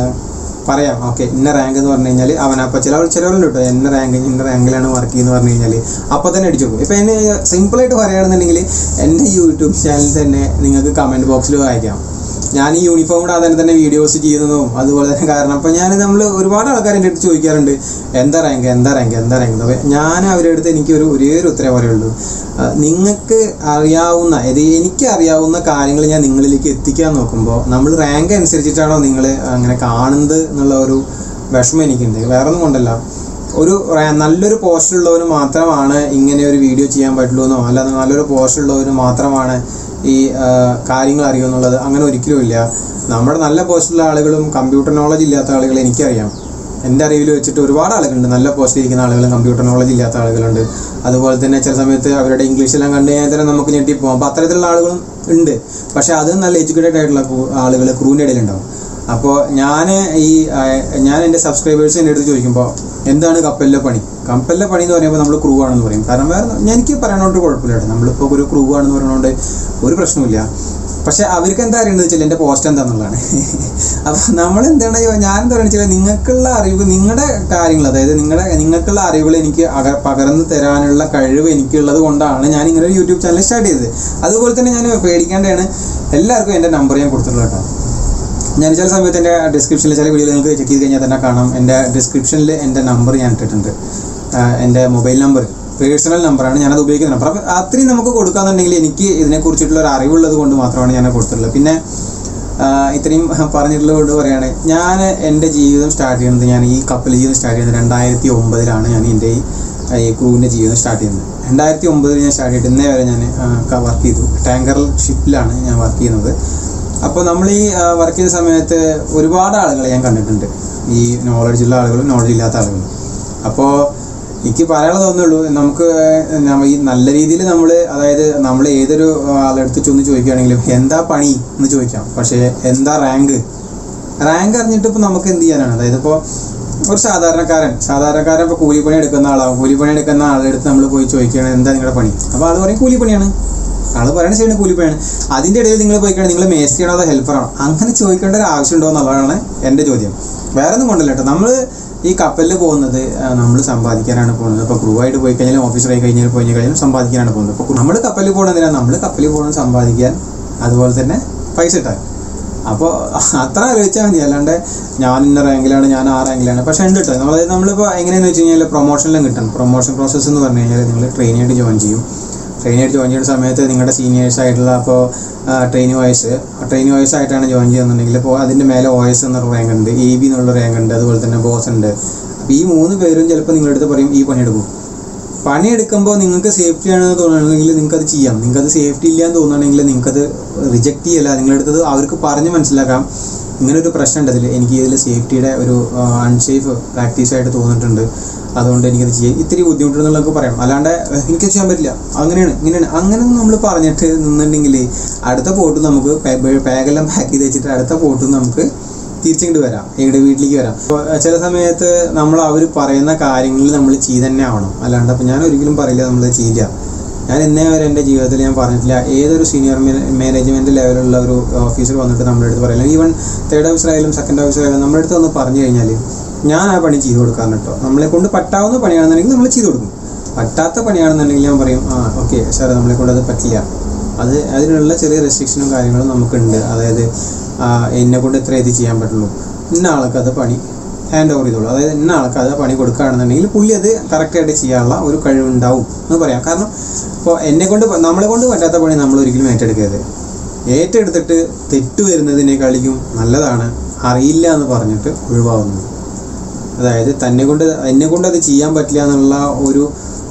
പറയാം. ഓക്കെ, ഇന്ന റാങ്ക് എന്ന് പറഞ്ഞു കഴിഞ്ഞാൽ അവൻ അപ്പോൾ ചില ചിലവരുണ്ട് കേട്ടോ, ഇന്ന റാങ്ക് ഇന്ന റാങ്കിലാണ് വർക്ക് ചെയ്യുന്നത് പറഞ്ഞു കഴിഞ്ഞാൽ അപ്പോൾ തന്നെ അടിച്ചു പോകും. ഇപ്പോൾ എന്നെ സിമ്പിളായിട്ട് പറയുകയാണെന്നുണ്ടെങ്കിൽ എൻ്റെ യൂട്യൂബ് ചാനലിൽ തന്നെ നിങ്ങൾക്ക് കമൻറ്റ് ബോക്സിൽ വായിക്കാം. ഞാൻ ഈ യൂണിഫോം ഇടാതെ തന്നെ വീഡിയോസ് ചെയ്യുന്നതും അതുപോലെ തന്നെ കാരണം അപ്പോൾ ഞാൻ നമ്മൾ ഒരുപാട് ആൾക്കാർ എൻ്റെ അടുത്ത് ചോദിക്കാറുണ്ട് എന്താ റാങ്ക് എന്താ റാങ്ക് എന്താ റാങ്ക് അപ്പോൾ ഞാൻ അവരുടെ അടുത്ത് എനിക്കൊരു ഒരേ ഒരു ഉത്തരവേ പറയുള്ളൂ, നിങ്ങൾക്ക് അറിയാവുന്ന ഇത് എനിക്ക് അറിയാവുന്ന കാര്യങ്ങൾ ഞാൻ നിങ്ങളിലേക്ക് എത്തിക്കാൻ നോക്കുമ്പോൾ നമ്മൾ റാങ്ക് അനുസരിച്ചിട്ടാണോ നിങ്ങൾ അങ്ങനെ കാണുന്നത് എന്നുള്ള ഒരു വിഷമം എനിക്കുണ്ട്. വേറെ ഒന്നും കൊണ്ടല്ല, ഒരു നല്ലൊരു പോസ്റ്റുള്ളവന് മാത്രമാണ് ഇങ്ങനെ ഒരു വീഡിയോ ചെയ്യാൻ പറ്റുള്ളൂ എന്നോ അല്ലാതെ നല്ലൊരു പോസ്റ്റുള്ളവന് മാത്രമാണ് ഈ കാര്യങ്ങൾ അറിയുമെന്നുള്ളത് അങ്ങനെ ഒരിക്കലും ഇല്ല. നമ്മുടെ നല്ല പോസ്റ്റുള്ള ആളുകളും കമ്പ്യൂട്ടർ നോളജ് ഇല്ലാത്ത ആളുകൾ എനിക്കറിയാം. എൻ്റെ അറിവിൽ വെച്ചിട്ട് ഒരുപാട് ആളുകളുണ്ട്, നല്ല പോസ്റ്റിൽ ഇരിക്കുന്ന ആളുകളും കമ്പ്യൂട്ടർ നോളജ് ഇല്ലാത്ത ആളുകളുണ്ട്. അതുപോലെ തന്നെ ചില സമയത്ത് അവരുടെ ഇംഗ്ലീഷെല്ലാം കണ്ടു കഴിഞ്ഞാൽ തന്നെ നമുക്ക് ഞെട്ടിപ്പോകും. അപ്പോൾ അത്തരത്തിലുള്ള ആളുകളും ഉണ്ട്. പക്ഷേ അത് നല്ല എഡ്യൂക്കേറ്റഡ് ആയിട്ടുള്ള ആളുകൾ ക്രൂവിൻ്റെ ഇടയിലുണ്ടാവും. അപ്പോൾ ഞാൻ ഈ ഞാൻ എൻ്റെ സബ്സ്ക്രൈബേഴ്സ് എൻ്റെ അടുത്ത് ചോദിക്കുമ്പോൾ എന്താണ് കപ്പലിലെ പണി കപ്പലിലെ പണി എന്ന് പറയുമ്പോൾ നമ്മൾ ക്രൂ ആണെന്ന് പറയും. കാരണം വേറെ എനിക്ക് പറയാനോട്ട് കുഴപ്പമില്ല, നമ്മളിപ്പോൾ ഒരു ക്രൂ ആണെന്ന് പറയുന്നതുകൊണ്ട് ഒരു പ്രശ്നമില്ല. പക്ഷെ അവർക്ക് എന്താ അറിയേണ്ടത് വെച്ചാൽ എൻ്റെ പോസ്റ്റ് എന്താണെന്നുള്ളതാണ്. അപ്പോൾ നമ്മൾ എന്താണ് ഞാൻ എന്താ പറയുക വെച്ചാൽ നിങ്ങൾക്കുള്ള അറിവ് നിങ്ങളുടെ കാര്യങ്ങൾ അതായത് നിങ്ങളുടെ നിങ്ങൾക്കുള്ള അറിവുകൾ എനിക്ക് അക പകർന്നു തരാനുള്ള കഴിവ് എനിക്കുള്ളത് കൊണ്ടാണ് ഞാൻ ഇങ്ങനെ ഒരു യൂട്യൂബ് ചാനൽ സ്റ്റാർട്ട് ചെയ്തത്. അതുപോലെ തന്നെ ഞാൻ പേടിക്കേണ്ടതാണ്, എല്ലാവർക്കും എൻ്റെ നമ്പർ ഞാൻ കൊടുത്തിട്ടുള്ളത് കേട്ടോ. ഞാൻ ചില സമയത്ത് എൻ്റെ ഡിസ്ക്രിപ്ഷനിൽ ചില വീഡിയോ നിങ്ങൾക്ക് ചെക്ക് ചെയ്ത് കഴിഞ്ഞാൽ തന്നെ കാണാം, എൻ്റെ ഡിസ്ക്രിപ്ഷനിൽ എൻ്റെ നമ്പർ ഞാൻ ഇട്ടിട്ടുണ്ട്. എൻ്റെ മൊബൈൽ നമ്പർ പേഴ്സണൽ നമ്പറാണ്, ഞാനത് ഉപയോഗിക്കുന്ന നമ്പർ. അപ്പോൾ അത്രയും നമുക്ക് കൊടുക്കാന്നുണ്ടെങ്കിൽ എനിക്ക് ഇതിനെക്കുറിച്ചിട്ടുള്ള ഒരു അറിവുള്ളത് കൊണ്ട് മാത്രമാണ് ഞാൻ കൊടുത്തിട്ടുള്ളത്. പിന്നെ ഇത്രയും പറഞ്ഞിട്ടുള്ളത് കൊണ്ട് പറയുകയാണെങ്കിൽ ഞാൻ എൻ്റെ ജീവിതം സ്റ്റാർട്ട് ചെയ്യുന്നത് ഞാൻ ഈ കപ്പൽ ജീവിതം സ്റ്റാർട്ട് ചെയ്യുന്നത് രണ്ടായിരത്തി ഒമ്പതിലാണ് ഞാൻ എൻ്റെ ഈ ക്രൂവിൻ്റെ ജീവിതം സ്റ്റാർട്ട് ചെയ്യുന്നത്. രണ്ടായിരത്തി ഒമ്പതിൽ ഞാൻ സ്റ്റാർട്ട് ചെയ്തിട്ട് ഇന്നേ വരെ ഞാൻ വർക്ക് ചെയ്തു. ടാങ്കർ ഷിപ്പിലാണ് ഞാൻ വർക്ക് ചെയ്യുന്നത്. അപ്പോൾ നമ്മൾ ഈ വർക്ക് ചെയ്ത സമയത്ത് ഒരുപാട് ആളുകളെ ഞാൻ കണ്ടിട്ടുണ്ട്, ഈ നോളജുള്ള ആളുകളും നോളജ് ഇല്ലാത്ത ആളുകളും. അപ്പോൾ എനിക്ക് പറയാനുള്ളത് തോന്നുള്ളൂ, നമുക്ക് ഈ നല്ല രീതിയിൽ നമ്മൾ അതായത് നമ്മൾ ഏതൊരു ആളെടുത്ത് ചെന്ന് ചോദിക്കുകയാണെങ്കിലും എന്താ പണി എന്ന് ചോദിക്കാം. പക്ഷേ എന്താ റാങ്ക് റാങ്ക് അറിഞ്ഞിട്ട് ഇപ്പോൾ നമുക്ക് എന്ത് ചെയ്യാനാണ്? അതായത് ഇപ്പോൾ ഒരു സാധാരണക്കാരൻ സാധാരണക്കാരൻ ഇപ്പോൾ കൂലിപ്പണി എടുക്കുന്ന ആളാവും. കൂലിപ്പണി എടുക്കുന്ന ആളുടെ അടുത്ത് നമ്മൾ പോയി ചോദിക്കുകയാണ് എന്താ നിങ്ങളുടെ പണി, അപ്പോൾ ആൾ പറയും കൂലിപ്പണിയാണ്. ആൾ പറയുന്നത് ചെയ്യുന്നത് കൂലിപ്പണിയാണ്. അതിൻ്റെ ഇടയിൽ നിങ്ങൾ പോയിക്കാണെങ്കിൽ നിങ്ങൾ മേസ്ത്രിയാണോ അതോ ഹെൽപ്പറാണോ അങ്ങനെ ചോദിക്കേണ്ട ഒരു ആവശ്യമുണ്ടോ എന്നുള്ളതാണ് എൻ്റെ ചോദ്യം. വേറെ ഒന്നും കൊണ്ടല്ല കേട്ടോ. നമ്മൾ ഈ കപ്പലിൽ പോകുന്നത് നമ്മൾ സമ്പാദിക്കാനാണ് പോകുന്നത്. ഇപ്പോൾ ക്രൂ ആയിട്ട് പോയി കഴിഞ്ഞാലും ഓഫീസറായി കഴിഞ്ഞാൽ പോയി കഴിഞ്ഞാലും സമ്പാദിക്കാനാണ് പോകുന്നത്. അപ്പോൾ നമ്മൾ കപ്പലിൽ പോകണമെന്നില്ല, നമ്മൾ കപ്പലിൽ പോകണം സമ്പാദിക്കാൻ, അതുപോലെ തന്നെ പൈസ കിട്ടാൻ. അപ്പോൾ അത്ര ആലോചിച്ചാൽ മതി. അല്ലാണ്ട് ഞാൻ ഇന്ന റാങ്കിലാണ് ഞാൻ ആ റാങ്കിലാണ്. പക്ഷേ ഉണ്ട് കേട്ടോ, നമ്മൾ നമ്മളിപ്പോൾ എങ്ങനെയാണെന്ന് വെച്ച് കഴിഞ്ഞാൽ പ്രൊമോഷനിലും കിട്ടണം. പ്രൊമോഷൻ പ്രോസസ്സ് എന്ന് പറഞ്ഞു കഴിഞ്ഞാൽ നിങ്ങൾ ട്രെയിനായിട്ട് ജോയിൻ ചെയ്യും. ട്രെയിനായിട്ട് ജോയിൻ ചെയ്യുന്ന സമയത്ത് നിങ്ങളുടെ സീനിയേഴ്സ് ആയിട്ടുള്ള അപ്പോൾ ട്രെയിനിങ് വോയിസ് ട്രെയിനിങ് വോയിസ് ആയിട്ടാണ് ജോയിൻ ചെയ്യുന്നുണ്ടെങ്കിൽ ഇപ്പോൾ അതിൻ്റെ മേലെ ഒ എസ് എന്നൊരു റാങ്ക് ഉണ്ട്, എ ബി എന്നുള്ള റാങ്ക് ഉണ്ട്, അതുപോലെ തന്നെ ബോസ് ഉണ്ട്. അപ്പോൾ ഈ മൂന്ന് പേരും ചിലപ്പോൾ നിങ്ങളുടെ അടുത്ത് പറയും ഈ പണിയെടുക്കും. പണിയെടുക്കുമ്പോൾ നിങ്ങൾക്ക് സേഫ്റ്റി ആണെന്ന് തോന്നുകയാണെങ്കിൽ നിങ്ങൾക്കത് ചെയ്യാം. നിങ്ങൾക്കത് സേഫ്റ്റി ഇല്ല എന്ന് തോന്നുകയാണെങ്കിൽ നിങ്ങൾക്കത് റിജക്റ്റ് ചെയ്യല്ല. നിങ്ങളെടുത്തത് അവർക്ക് പറഞ്ഞ് മനസ്സിലാക്കാം ഇങ്ങനൊരു പ്രശ്നം ഉണ്ട്, അതിൽ എനിക്ക് ഇതിൽ സേഫ്റ്റിയുടെ ഒരു അൺസേഫ് പ്രാക്ടീസായിട്ട് തോന്നിയിട്ടുണ്ട്, അതുകൊണ്ട് എനിക്കത് ചെയ്യാൻ ഇത്തിരി ബുദ്ധിമുട്ടുണ്ടെന്നുള്ളതൊക്കെ പറയാം. അല്ലാണ്ട് എനിക്കത് ചെയ്യാൻ പറ്റില്ല, അങ്ങനെയാണ് ഇങ്ങനെയാണ് അങ്ങനെ നമ്മൾ പറഞ്ഞിട്ട് നിന്നുണ്ടെങ്കിൽ അടുത്ത പോട്ട് നമുക്ക് ബാഗെല്ലാം പാക്ക് ചെയ്ത് വെച്ചിട്ട് അടുത്ത പോട്ട് നമുക്ക് തിരിച്ചിങ്ങോട്ട് വരാം, ഇവിടെ വീട്ടിലേക്ക് വരാം. അപ്പോൾ ചില സമയത്ത് നമ്മൾ അവർ പറയുന്ന കാര്യങ്ങളിൽ നമ്മൾ ചെയ്ത് തന്നെ ആവണം. അല്ലാണ്ട് അപ്പോൾ ഞാൻ ഒരിക്കലും പറയില്ല നമ്മൾ ചെയ്യില്ല. ഞാൻ ഇന്നേ വരെ എൻ്റെ ജീവിതത്തിൽ ഞാൻ പറഞ്ഞിട്ടില്ല ഏതൊരു സീനിയർ മാനേജ്മെൻറ്റ് ലെവലുള്ള ഒരു ഓഫീസർ വന്നിട്ട് നമ്മുടെ അടുത്ത് പറയില്ല. ഈവൻ തേർഡ് ഓഫീസറായാലും സെക്കൻഡ് ഓഫീസറായാലും നമ്മുടെ അടുത്ത് ഒന്ന് പറഞ്ഞു കഴിഞ്ഞാൽ ഞാൻ ആ പണി ചെയ്ത് കൊടുക്കാൻ കേട്ടോ. നമ്മളെ കൊണ്ട് പറ്റാവുന്ന പണിയാണെന്നുണ്ടെങ്കിൽ നമ്മൾ ചെയ്ത് കൊടുക്കും. പറ്റാത്ത പണിയാണെന്നുണ്ടെങ്കിൽ ഞാൻ പറയും ആ ഓക്കെ സാർ നമ്മളെ കൊണ്ട് അത് പറ്റില്ല, അത് അതിനുള്ള ചെറിയ റെസ്ട്രിക്ഷനും കാര്യങ്ങളും നമുക്കുണ്ട്. അതായത് എന്നെ കൊണ്ട് ഇത്ര ഇത് ചെയ്യാൻ പറ്റുള്ളൂ, ഇന്ന ആൾക്ക് അത് പണി ഹാൻഡ് ഓവർ ചെയ്തോളൂ. അതായത് ഇന്ന ആൾക്ക് അത് പണി കൊടുക്കുകയാണെന്നുണ്ടെങ്കിൽ പുള്ളി അത് കറക്റ്റായിട്ട് ചെയ്യാനുള്ള ഒരു കഴിവുണ്ടാവും എന്ന് പറയാം. കാരണം ഇപ്പോൾ എന്നെ കൊണ്ട് നമ്മളെ കൊണ്ട് പറ്റാത്ത പണി നമ്മൾ ഒരിക്കലും ഏറ്റെടുക്കരുത്. ഏറ്റെടുത്തിട്ട് തെറ്റ് വരുന്നതിനേക്കാളിക്കും നല്ലതാണ് അറിയില്ല എന്ന് പറഞ്ഞിട്ട് ഒഴിവാകുന്നത്. അതായത് തന്നെ കൊണ്ട് എന്നെ കൊണ്ട് അത് ചെയ്യാൻ പറ്റില്ല എന്നുള്ള ഒരു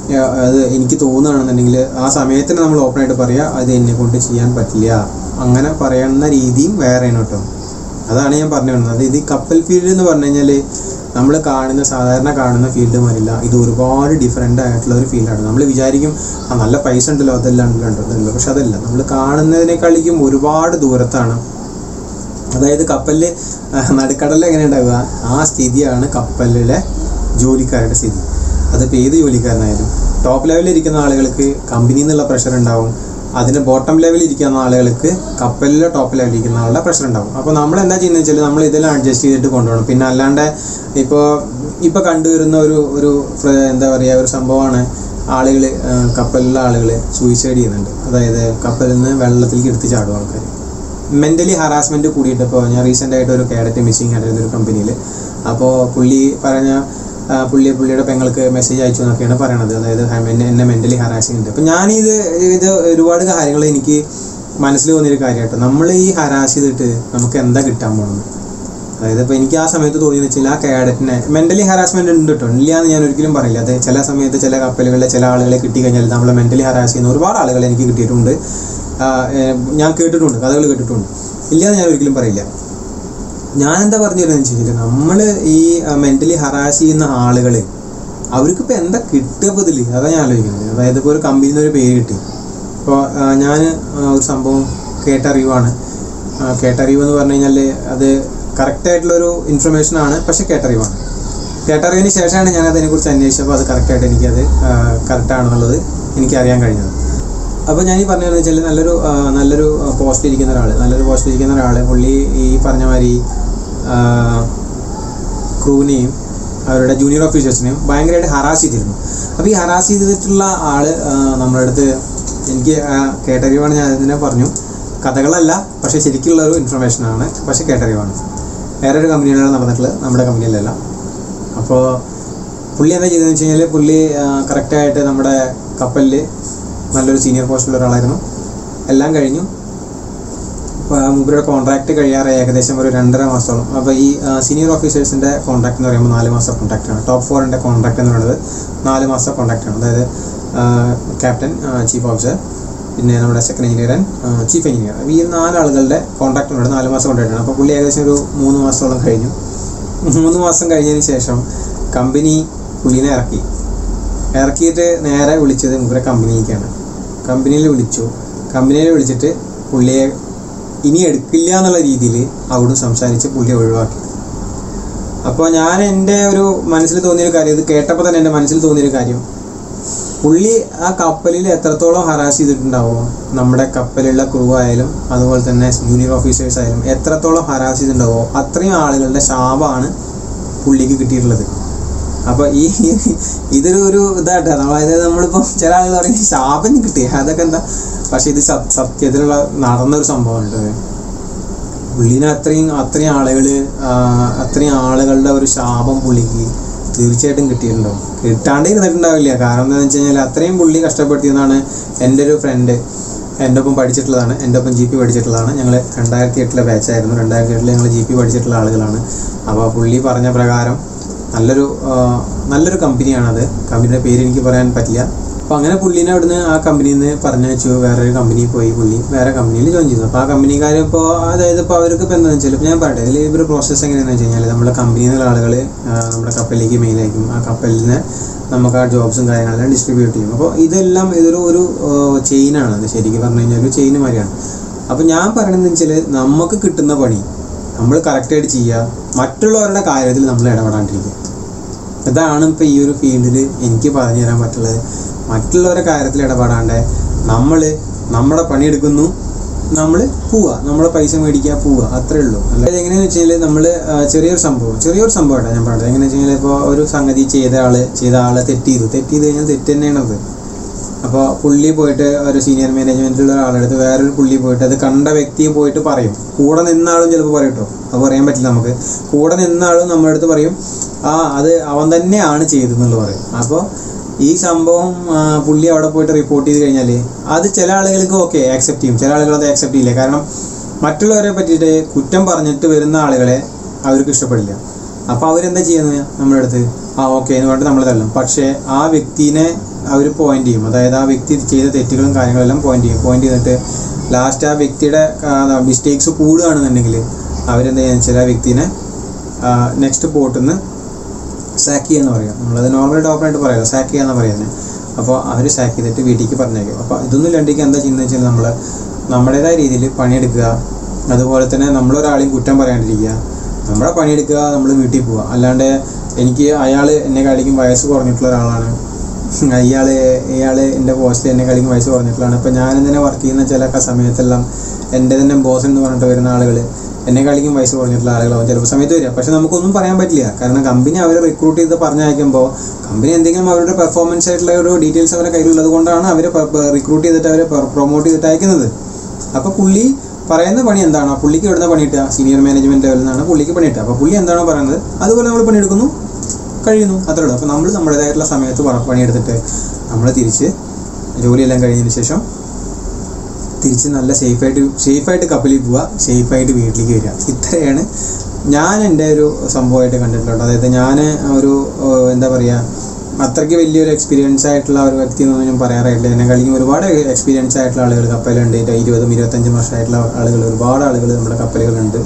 അത് എനിക്ക് തോന്നുകയാണെന്നുണ്ടെങ്കിൽ ആ സമയത്തിന് നമ്മൾ ഓപ്പണായിട്ട് പറയുക അത് എന്നെ കൊണ്ട് ചെയ്യാൻ പറ്റില്ല, അങ്ങനെ പറയുന്ന രീതിയും വേറെയാണ് കേട്ടോ. അതാണ് ഞാൻ പറഞ്ഞു വരുന്നത്. അത് ഇത് കപ്പൽ ഫീൽഡ് എന്ന് പറഞ്ഞു കഴിഞ്ഞാൽ നമ്മൾ കാണുന്ന സാധാരണ കാണുന്ന ഫീൽഡ് മാറില്ല. ഇത് ഒരുപാട് ഡിഫറെൻ്റ് ആയിട്ടുള്ള ഒരു ഫീൽഡാണ്. നമ്മൾ വിചാരിക്കും ആ നല്ല പൈസ ഉണ്ടല്ലോ അതെല്ലാം ഉണ്ടല്ലോ, പക്ഷെ അതല്ല. നമ്മൾ കാണുന്നതിനേക്കാളിക്കും ഒരുപാട് ദൂരത്താണ്. അതായത് കപ്പലിൽ നടുക്കടലിൽ എങ്ങനെ ഉണ്ടാവുക ആ സ്ഥിതിയാണ് കപ്പലിലെ ജോലിക്കാരുടെ സ്ഥിതി. അതിപ്പോൾ ഏത് ജോലിക്കാരനായാലും ടോപ്പ് ലെവലിൽ ഇരിക്കുന്ന ആളുകൾക്ക് കമ്പനിയിൽ നിന്നുള്ള പ്രഷർ ഉണ്ടാവും, അതിന് ബോട്ടം ലെവലിൽ ഇരിക്കുന്ന ആളുകൾക്ക് കപ്പലിലെ ടോപ്പ് ലെവലിൽ ഇരിക്കുന്ന ആളുടെ പ്രഷർ ഉണ്ടാവും. അപ്പോൾ നമ്മൾ എന്താ ചെയ്യുന്നത് വെച്ചാൽ നമ്മൾ ഇതെല്ലാം അഡ്ജസ്റ്റ് ചെയ്തിട്ട് കൊണ്ടുപോകണം. പിന്നെ അല്ലാണ്ട് ഇപ്പോൾ ഇപ്പോൾ കണ്ടുവരുന്ന ഒരു ഒരു എന്താ പറയുക ഒരു സംഭവമാണ് ആളുകൾ കപ്പലിലെ ആളുകൾ സൂയിസൈഡ് ചെയ്യുന്നുണ്ട്. അതായത് കപ്പലിൽ നിന്ന് വെള്ളത്തിലേക്ക് എടുത്ത് ചാടും ആൾക്കാർ. മെൻ്റലി ഹറാസ്മെൻറ്റ് കൂടിയിട്ട് ഇപ്പോൾ ഞാൻ റീസെൻ്റ് ആയിട്ട് ഒരു കാഡറ്റ് മിസ്സിങ് ആയിരുന്നു ഒരു കമ്പനിയിൽ. അപ്പോൾ പുള്ളി പറഞ്ഞ പുള്ളി പുള്ളിയുടെ പെങ്ങൾക്ക് മെസ്സേജ് അയച്ചു എന്നൊക്കെയാണ് പറയണത്. അതായത് എന്നെ എന്നെ മെൻ്റലി ഹറാസിങ് ഉണ്ട്. അപ്പോൾ ഞാനിത് ഇത് ഒരുപാട് കാര്യങ്ങൾ എനിക്ക് മനസ്സിൽ തോന്നിയൊരു കാര്യമായിട്ട് നമ്മൾ ഈ ഹറാസ് ചെയ്തിട്ട് നമുക്ക് എന്താ കിട്ടാൻ പോകുന്നത്. അതായത് ഇപ്പോൾ എനിക്ക് ആ സമയത്ത് തോന്നിയെന്ന് വെച്ചാൽ ആ കാഡറ്റിനെ മെൻ്റലി ഹറാസ്മെൻറ്റ് ഉണ്ട് കേട്ടോ, ഇല്ല എന്ന് ഞാൻ ഒരിക്കലും പറയില്ല. അത് ചില സമയത്ത് ചില കപ്പലുകളിലെ ചില ആളുകളെ കിട്ടിക്കഴിഞ്ഞാൽ നമ്മളെ മെൻ്റലി ഹറാസ് ചെയ്യുന്ന ഒരുപാട് ആളുകളെ എനിക്ക് കിട്ടിയിട്ടുണ്ട്, ഞാൻ കേട്ടിട്ടുണ്ട്, കഥകൾ കേട്ടിട്ടുണ്ട്. ഇല്ല എന്ന് ഞാൻ ഒരിക്കലും പറയില്ല. ഞാനെന്താ പറഞ്ഞു തരുന്നത് വെച്ച് കഴിഞ്ഞാൽ നമ്മൾ ഈ മെൻ്റലി ഹറാസ് ചെയ്യുന്ന ആളുകൾ അവർക്കിപ്പോൾ എന്താ കിട്ടുക ഇതിൽ, അതാണ് ഞാൻ ആലോചിക്കുന്നത്. അതായത് ഇപ്പോൾ ഒരു കമ്പനിയിൽ നിന്ന് ഒരു പേര് കിട്ടി. ഇപ്പോൾ ഞാൻ ഒരു സംഭവം കേട്ടറിവാണ്. കേട്ടറിവ് എന്ന് പറഞ്ഞു കഴിഞ്ഞാൽ അത് കറക്റ്റായിട്ടുള്ളൊരു ഇൻഫർമേഷനാണ്, പക്ഷെ കേട്ടറിവാണ്. കേട്ടറിവിന് ശേഷമാണ് ഞാൻ അതിനെക്കുറിച്ച് അന്വേഷിച്ചപ്പോൾ അത് കറക്റ്റായിട്ട് എനിക്കത് കറക്റ്റാണെന്നുള്ളത് എനിക്കറിയാൻ കഴിഞ്ഞത്. അപ്പോൾ ഞാൻ ഈ പറഞ്ഞതെന്ന് വെച്ചാൽ നല്ലൊരു നല്ലൊരു പോസ്റ്റിൽ ഇരിക്കുന്ന ഒരാൾ നല്ലൊരു പോസ്റ്റിൽ ഇരിക്കുന്ന ഒരാൾ പുള്ളി ഈ പറഞ്ഞ മാതിരി ക്രൂവിനെയും അവരുടെ ജൂനിയർ ഓഫീസേഴ്സിനെയും ഭയങ്കരമായിട്ട് ഹറാസ് ചെയ്തിരുന്നു. അപ്പോൾ ഈ ഹറാസ് ചെയ്തിട്ടുള്ള ആൾ നമ്മുടെ അടുത്ത് എനിക്ക് കേട്ടറിവാണ്, ഞാൻ അതിനെ പറഞ്ഞു, കഥകളല്ല പക്ഷേ ശരിക്കുള്ളൊരു ഇൻഫർമേഷനാണ്, പക്ഷേ കേട്ടറിവാണ്. വേറൊരു കമ്പനിയിലാണ് നടന്നിട്ടുള്ളത്, നമ്മുടെ കമ്പനിയിലല്ല. അപ്പോൾ പുള്ളി എന്താ ചെയ്തതെന്ന് വെച്ച് കഴിഞ്ഞാൽ പുള്ളി കറക്റ്റായിട്ട് നമ്മുടെ കപ്പലിൽ നല്ലൊരു സീനിയർ പോസ്റ്റുള്ള ഒരാളായിരുന്നു. എല്ലാം കഴിഞ്ഞു. മൂപ്പരുടെ കോൺട്രാക്റ്റ് കഴിയാറായി ഏകദേശം ഒരു രണ്ടര മാസത്തോളം. അപ്പോൾ ഈ സീനിയർ ഓഫീസേഴ്സിൻ്റെ കോൺട്രാക്ട് എന്ന് പറയുമ്പോൾ നാല് മാസം കോൺട്രാക്റ്റാണ്. ടോപ്പ് ഫോറിൻ്റെ കോൺട്രാക്ട് എന്ന് പറയുന്നത് നാല് മാസം കോൺട്രാക്റ്റാണ്. അതായത് ക്യാപ്റ്റൻ, ചീഫ് ഓഫീസർ, പിന്നെ നമ്മുടെ second engineer and chief engineer, ഈ നാലാളുകളുടെ കോൺട്രാക്ട് ഉണ്ട്, നാല് മാസം കോൺട്രാക്റ്റാണ്. അപ്പോൾ പുള്ളി ഏകദേശം ഒരു മൂന്ന് മാസത്തോളം കഴിഞ്ഞു. മൂന്ന് മാസം കഴിഞ്ഞതിന് ശേഷം കമ്പനി പുള്ളിനെ ഇറക്കി ഇറക്കിയിട്ട് നേരെ വിളിച്ചത് മൂപ്പരെ കമ്പനിയിലേക്കാണ്. കമ്പനിയിൽ വിളിച്ചു. കമ്പനിയിൽ വിളിച്ചിട്ട് പുള്ളിയെ ഇനി എടുക്കില്ല എന്നുള്ള രീതിയിൽ അവിടെ സംസാരിച്ച് പുള്ളിയെ ഒഴിവാക്കി. അപ്പോൾ ഞാൻ എൻ്റെ ഒരു മനസ്സിൽ തോന്നിയൊരു കാര്യം, ഇത് കേട്ടപ്പോൾ തന്നെ എൻ്റെ മനസ്സിൽ തോന്നിയൊരു കാര്യം, പുള്ളി ആ കപ്പലിൽ എത്രത്തോളം ഹറാസ് ചെയ്തിട്ടുണ്ടാവുമോ, നമ്മുടെ കപ്പലിലുള്ള ക്രൂ ആയാലും അതുപോലെ തന്നെ ജൂനിയർ ഓഫീസേഴ്സ് ആയാലും എത്രത്തോളം ഹറാസ് ചെയ്തിട്ടുണ്ടാവുമോ അത്രയും ആളുകളുടെ ശാപമാണ് പുള്ളിക്ക് കിട്ടിയിട്ടുള്ളത്. അപ്പോൾ ഈ ഇതൊരു ഒരു ഇതായിട്ട് അതായത് നമ്മളിപ്പോൾ ചില ആളുകൾ പറയും ശാപം കിട്ടി, അതൊക്കെ എന്താ, പക്ഷെ ഇത് സത്യത്തിലുള്ള നടന്നൊരു സംഭവമുണ്ട്. പുള്ളിനെ അത്രയും അത്രയും ആളുകൾ അത്രയും ആളുകളുടെ ഒരു ശാപം പുള്ളിക്ക് തീർച്ചയായിട്ടും കിട്ടിയിട്ടുണ്ടാവും. കിട്ടാണ്ട് ഇരുന്നിട്ടുണ്ടാവില്ല. കാരണം എന്താണെന്ന് വെച്ച് കഴിഞ്ഞാൽ അത്രയും പുള്ളി കഷ്ടപ്പെടുത്തിയെന്നാണ് എൻ്റെ ഒരു ഫ്രണ്ട് എൻ്റെ ഒപ്പം പഠിച്ചിട്ടുള്ളതാണ്, എൻ്റെ ഒപ്പം ജി പി പഠിച്ചിട്ടുള്ളതാണ്. ഞങ്ങൾ രണ്ടായിരത്തി എട്ടിലെ ബാച്ചായിരുന്നു. രണ്ടായിരത്തി എട്ടിൽ ഞങ്ങൾ ജി പി പഠിച്ചിട്ടുള്ള ആളുകളാണ്. അപ്പോൾ പുള്ളി പറഞ്ഞ പ്രകാരം നല്ലൊരു നല്ലൊരു കമ്പനിയാണത്. കമ്പനിയുടെ പേര് എനിക്ക് പറയാൻ പറ്റില്ല. അപ്പോൾ അങ്ങനെ പുള്ളീനെ അവിടുന്ന് ആ കമ്പനിയിൽ നിന്ന് പറഞ്ഞു വെച്ചു, വേറൊരു കമ്പനിയിൽ പോയി പുള്ളി വേറെ കമ്പനിയിൽ ജോയിൻ ചെയ്തു. അപ്പോൾ ആ കമ്പനിക്കാർ ഇപ്പോൾ അതായത് ഇപ്പോൾ അവർക്ക് ഇപ്പോൾ എന്താണെന്ന് വെച്ചാൽ, ഇപ്പോൾ ഞാൻ പറയട്ടെ, ഇതിൽ ഇവർ പ്രോസസ്സ് എങ്ങനെയാണെന്ന് വെച്ച് കഴിഞ്ഞാൽ നമ്മുടെ കമ്പനിയിൽ നിന്നുള്ള ആളുകൾ നമ്മുടെ കപ്പലിലേക്ക് മെയിൽ അയക്കും. ആ കപ്പലിൽ നിന്ന് നമുക്ക് ആ ജോബ്സും കാര്യങ്ങളെല്ലാം ഡിസ്ട്രിബ്യൂട്ട് ചെയ്യും. അപ്പോൾ ഇതെല്ലാം ഇതൊരു ഒരു ചെയിനാണ്. അത് ശരിക്കും പറഞ്ഞു കഴിഞ്ഞാൽ ഒരു ചെയിൻ മാതിരിയാണ്. അപ്പോൾ ഞാൻ പറയണതെന്ന് വെച്ചാൽ നമുക്ക് കിട്ടുന്ന പണി നമ്മൾ കറക്റ്റായിട്ട് ചെയ്യുക, മറ്റുള്ളവരുടെ കാര്യത്തിൽ നമ്മൾ ഇടപെടാണ്ടിരിക്കുക. ഇതാണ് ഇപ്പോൾ ഈ ഒരു ഫീൽഡിൽ എനിക്ക് പറഞ്ഞു തരാൻ പറ്റുള്ളത്. മറ്റുള്ളവരുടെ കാര്യത്തിൽ ഇടപെടാണ്ട് നമ്മൾ നമ്മുടെ പണിയെടുക്കുന്നു, നമ്മൾ പോവുക, നമ്മളെ പൈസ മേടിക്കുക, പോവുക, അത്രേ ഉള്ളൂ. അല്ലാതെ എങ്ങനെയാണെന്ന് വെച്ച് കഴിഞ്ഞാൽ നമ്മൾ ചെറിയൊരു സംഭവം ചെറിയൊരു സംഭവമായിട്ടാണ് ഞാൻ പറഞ്ഞത്. എങ്ങനെയാണെന്ന് വെച്ച് കഴിഞ്ഞാൽ ഇപ്പോൾ ഒരു സംഗതി ചെയ്ത ആൾ ചെയ്ത ആളെ തെറ്റ് ചെയ്തു തെറ്റ് ചെയ്ത് കഴിഞ്ഞാൽ തെറ്റ് തന്നെയാണത്. അപ്പോൾ പുള്ളി പോയിട്ട് ഒരു സീനിയർ മാനേജ്മെൻറ്റിലുള്ള ഒരാളെടുത്ത് വേറൊരു പുള്ളി പോയിട്ട് അത് കണ്ട വ്യക്തിയെ പോയിട്ട് പറയും. കൂടെ നിന്നാളും ചിലപ്പോൾ പറയും കേട്ടോ, അത് പറയാൻ പറ്റില്ല നമുക്ക്. കൂടെ നിന്നാളും നമ്മുടെ അടുത്ത് പറയും ആ അത് അവൻ തന്നെയാണ് ചെയ്തതെന്നുള്ളത് പറയും. അപ്പോൾ ഈ സംഭവം പുള്ളി അവിടെ പോയിട്ട് റിപ്പോർട്ട് ചെയ്ത് കഴിഞ്ഞാൽ അത് ചില ആളുകൾക്ക് ഓക്കെ ആക്സെപ്റ്റ് ചെയ്യും, ചില ആളുകൾ അത് ആക്സെപ്റ്റ് ചെയ്യില്ല. കാരണം മറ്റുള്ളവരെ പറ്റിയിട്ട് കുറ്റം പറഞ്ഞിട്ട് വരുന്ന ആളുകളെ അവർക്ക് ഇഷ്ടപ്പെടില്ല. അപ്പോൾ അവരെന്താ ചെയ്യുന്നത്, നമ്മുടെ അടുത്ത് ആ ഓക്കെ എന്ന് പറഞ്ഞിട്ട് നമ്മൾ തള്ളും. പക്ഷേ ആ വ്യക്തിനെ അവർ പോയിന്റ് ചെയ്യും. അതായത് ആ വ്യക്തി ചെയ്ത തെറ്റുകളും കാര്യങ്ങളെല്ലാം പോയിന്റ് ചെയ്യും. പോയിന്റ് ചെയ്തിട്ട് ലാസ്റ്റ് ആ വ്യക്തിയുടെ മിസ്റ്റേക്സ് കൂടുകയാണെന്നുണ്ടെങ്കിൽ അവരെന്താ ചെയ്യുക ചില വ്യക്തിനെ നെക്സ്റ്റ് പോർട്ടിൽ നിന്ന് സാക്ക് ചെയ്യാന്ന് പറയാം. നമ്മളത് നോർമൽ ഡോക്ടറായിട്ട് പറയാമല്ലോ, സാക്ക് ചെയ്യാന്ന് പറയുന്നത്. അപ്പോൾ അവർ സാക്ക് ചെയ്തിട്ട് വീട്ടിലേക്ക് പറഞ്ഞേക്കും. അപ്പോൾ ഇതൊന്നും രണ്ടിക്ക് എന്താ ചെയ്യുന്നത് വെച്ചാൽ നമ്മൾ നമ്മുടേതായ രീതിയിൽ പണിയെടുക്കുക, അതുപോലെ തന്നെ നമ്മളൊരാളെയും കുറ്റം പറയാണ്ടിരിക്കുക, നമ്മളെ പണിയെടുക്കുക, നമ്മൾ വീട്ടിൽ പോവുക. അല്ലാണ്ട് എനിക്ക് അയാൾ എന്നെ കളിക്കും വയസ്സ് കുറഞ്ഞിട്ടുള്ള ഒരാളാണ്, അയാൾ ഇയാൾ എൻ്റെ പോസ്റ്റിൽ എന്നെ കളിക്കും വയസ്സ് കുറഞ്ഞിട്ടുള്ളതാണ്. ഇപ്പോൾ ഞാൻ തന്നെ വർക്ക് ചെയ്യുന്ന ചില സമയത്തെല്ലാം എൻ്റെ തന്നെ ബോസ് എന്ന് പറഞ്ഞിട്ട് വരുന്ന ആളുകൾ എന്നെ കളിക്കും വയസ്സ് കുറഞ്ഞിട്ടുള്ള ആളുകളാവും ചിലപ്പോൾ സമയത്ത് വരിക. പക്ഷെ നമുക്കൊന്നും പറയാൻ പറ്റില്ല. കാരണം കമ്പനി അവരെ റിക്രൂട്ട് ചെയ്ത് പറഞ്ഞയക്കുമ്പോൾ കമ്പനി എന്തെങ്കിലും അവരുടെ പെർഫോമൻസ് ആയിട്ടുള്ള ഒരു ഡീറ്റെയിൽസ് അവരുടെ കയ്യിലുള്ളത് കൊണ്ടാണ് അവരെ റിക്രൂട്ട് ചെയ്തിട്ട് അവരെ പ്രൊമോട്ട് ചെയ്തിട്ട് അയക്കുന്നത്. അപ്പോൾ പുള്ളി പറയുന്ന പണി എന്താണോ, പുള്ളിക്ക് ഇവിടുന്ന് പണിയിട്ടുക സീനിയർ മാനേജ്മെൻറ്റ് ലെവലിൽ നിന്നാണ് പുള്ളിക്ക് പണിയിട്ടുക. അപ്പോൾ പുള്ളി എന്താണോ പറയുന്നത് അതുപോലെ നമ്മൾ പണിയെടുക്കുന്നു, കഴിയുന്നു, അത്രേ ഉള്ളൂ. അപ്പോൾ നമ്മൾ നമ്മുടേതായിട്ടുള്ള സമയത്ത് പണിയെടുത്തിട്ട് നമ്മൾ തിരിച്ച് ജോലിയെല്ലാം കഴിഞ്ഞതിന് ശേഷം തിരിച്ച് നല്ല സേഫായിട്ട് സേഫായിട്ട് കപ്പലിൽ പോവുക, സേഫായിട്ട് വീട്ടിലേക്ക് വരിക. ഇത്രയാണ് ഞാൻ എൻ്റെ ഒരു സംഭവമായിട്ട് കണ്ടിട്ടുള്ളത്. അതായത് ഞാൻ ഒരു എന്താ പറയുക അത്രയ്ക്ക് വലിയൊരു എക്സ്പീരിയൻസ് ആയിട്ടുള്ള ഒരു വ്യക്തി എന്നൊന്നും ഞാൻ പറയാറായിട്ടില്ല. എന്നെ കളിക്കും ഒരുപാട് എക്സ്പീരിയൻസ് ആയിട്ടുള്ള ആളുകൾ കപ്പലുണ്ട്. ഇരുപതും ഇരുപത്തഞ്ചും വർഷമായിട്ടുള്ള ആളുകൾ, ഒരുപാട് ആളുകൾ നമ്മുടെ കപ്പലുകളുണ്ട്.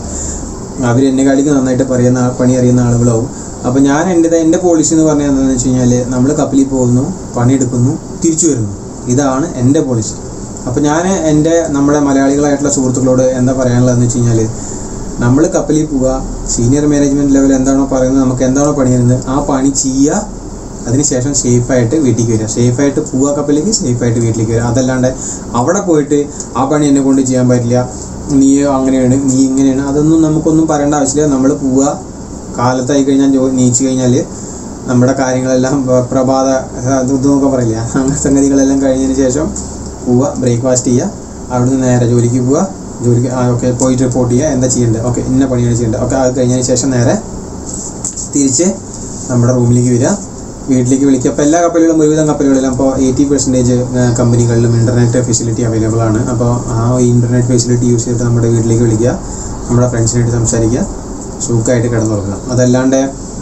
അവർ എന്നെ കളിക്ക് നന്നായിട്ട് പറയുന്ന പണി അറിയുന്ന ആളുകളാവും. അപ്പോൾ ഞാൻ എൻ്റെ എൻ്റെ പോളിസി എന്ന് പറഞ്ഞാൽ എന്താണെന്ന് വെച്ച് കഴിഞ്ഞാൽ നമ്മൾ കപ്പലിൽ പോകുന്നു, പണിയെടുക്കുന്നു, തിരിച്ചു വരുന്നു. ഇതാണ് എൻ്റെ പോളിസി. അപ്പോൾ ഞാൻ എൻ്റെ നമ്മുടെ മലയാളികളായിട്ടുള്ള സുഹൃത്തുക്കളോട് എന്താ പറയാനുള്ളതെന്ന് വെച്ച് കഴിഞ്ഞാൽ നമ്മൾ കപ്പലിൽ പോവുക, സീനിയർ മാനേജ്മെൻറ്റ് ലെവൽ എന്താണോ പറയുന്നത്, നമുക്ക് എന്താണോ പണി ചെയ്യുന്നത് ആ പണി ചെയ്യുക, അതിനുശേഷം സേഫായിട്ട് വീട്ടിലേക്ക് വരിക. സേഫായിട്ട് പോവുക കപ്പലിലേക്ക്, സേഫായിട്ട് വീട്ടിലേക്ക് വരിക. അതല്ലാണ്ട് അവിടെ പോയിട്ട് ആ പണി എന്നെ കൊണ്ട് ചെയ്യാൻ പറ്റില്ല, നീ അങ്ങനെയാണ്, നീ ഇങ്ങനെയാണ്, അതൊന്നും നമുക്കൊന്നും പറയേണ്ട ആവശ്യമില്ല. നമ്മൾ പോവുക, കാലത്തായി കഴിഞ്ഞാൽ ജോ നീച്ചു കഴിഞ്ഞാൽ നമ്മുടെ കാര്യങ്ങളെല്ലാം പ്രഭാത ഇതൊക്കെ പറയില്ല, അങ്ങനെ സംഗതികളെല്ലാം കഴിഞ്ഞതിന് ശേഷം പോവുക, ബ്രേക്ക്ഫാസ്റ്റ് ചെയ്യുക, അവിടുന്ന് നേരെ ജോലിക്ക് പോവുക. ജോലിക്ക് ഓക്കെ പോയിട്ട് റിപ്പോർട്ട് ചെയ്യുക, എന്താ ചെയ്യേണ്ടത്, ഓക്കെ ഇന്ന പണിയാണ് ചെയ്യേണ്ടത്, ഓക്കെ അത് കഴിഞ്ഞതിന് ശേഷം നേരെ തിരിച്ച് നമ്മുടെ റൂമിലേക്ക് വരിക, വീട്ടിലേക്ക് വിളിക്കുക. അപ്പോൾ എല്ലാ കപ്പലുകളും ഒരുവിധം കപ്പലുകളിലും ഇപ്പോൾ എയ്റ്റി പെർസെൻറ്റേജ് കമ്പനികളിലും ഇൻ്റർനെറ്റ് ഫെസിലിറ്റി അവൈലബിൾ ആണ്. അപ്പോൾ ആ ഇൻ്റർനെറ്റ് ഫെസിലിറ്റി യൂസ് ചെയ്തിട്ട് നമ്മുടെ വീട്ടിലേക്ക് വിളിക്കുക, നമ്മുടെ ഫ്രണ്ട്സിനായിട്ട് സംസാരിക്കുക, സുഖമായിട്ട് കിടന്നുറങ്ങുക. അതല്ലാണ്ട്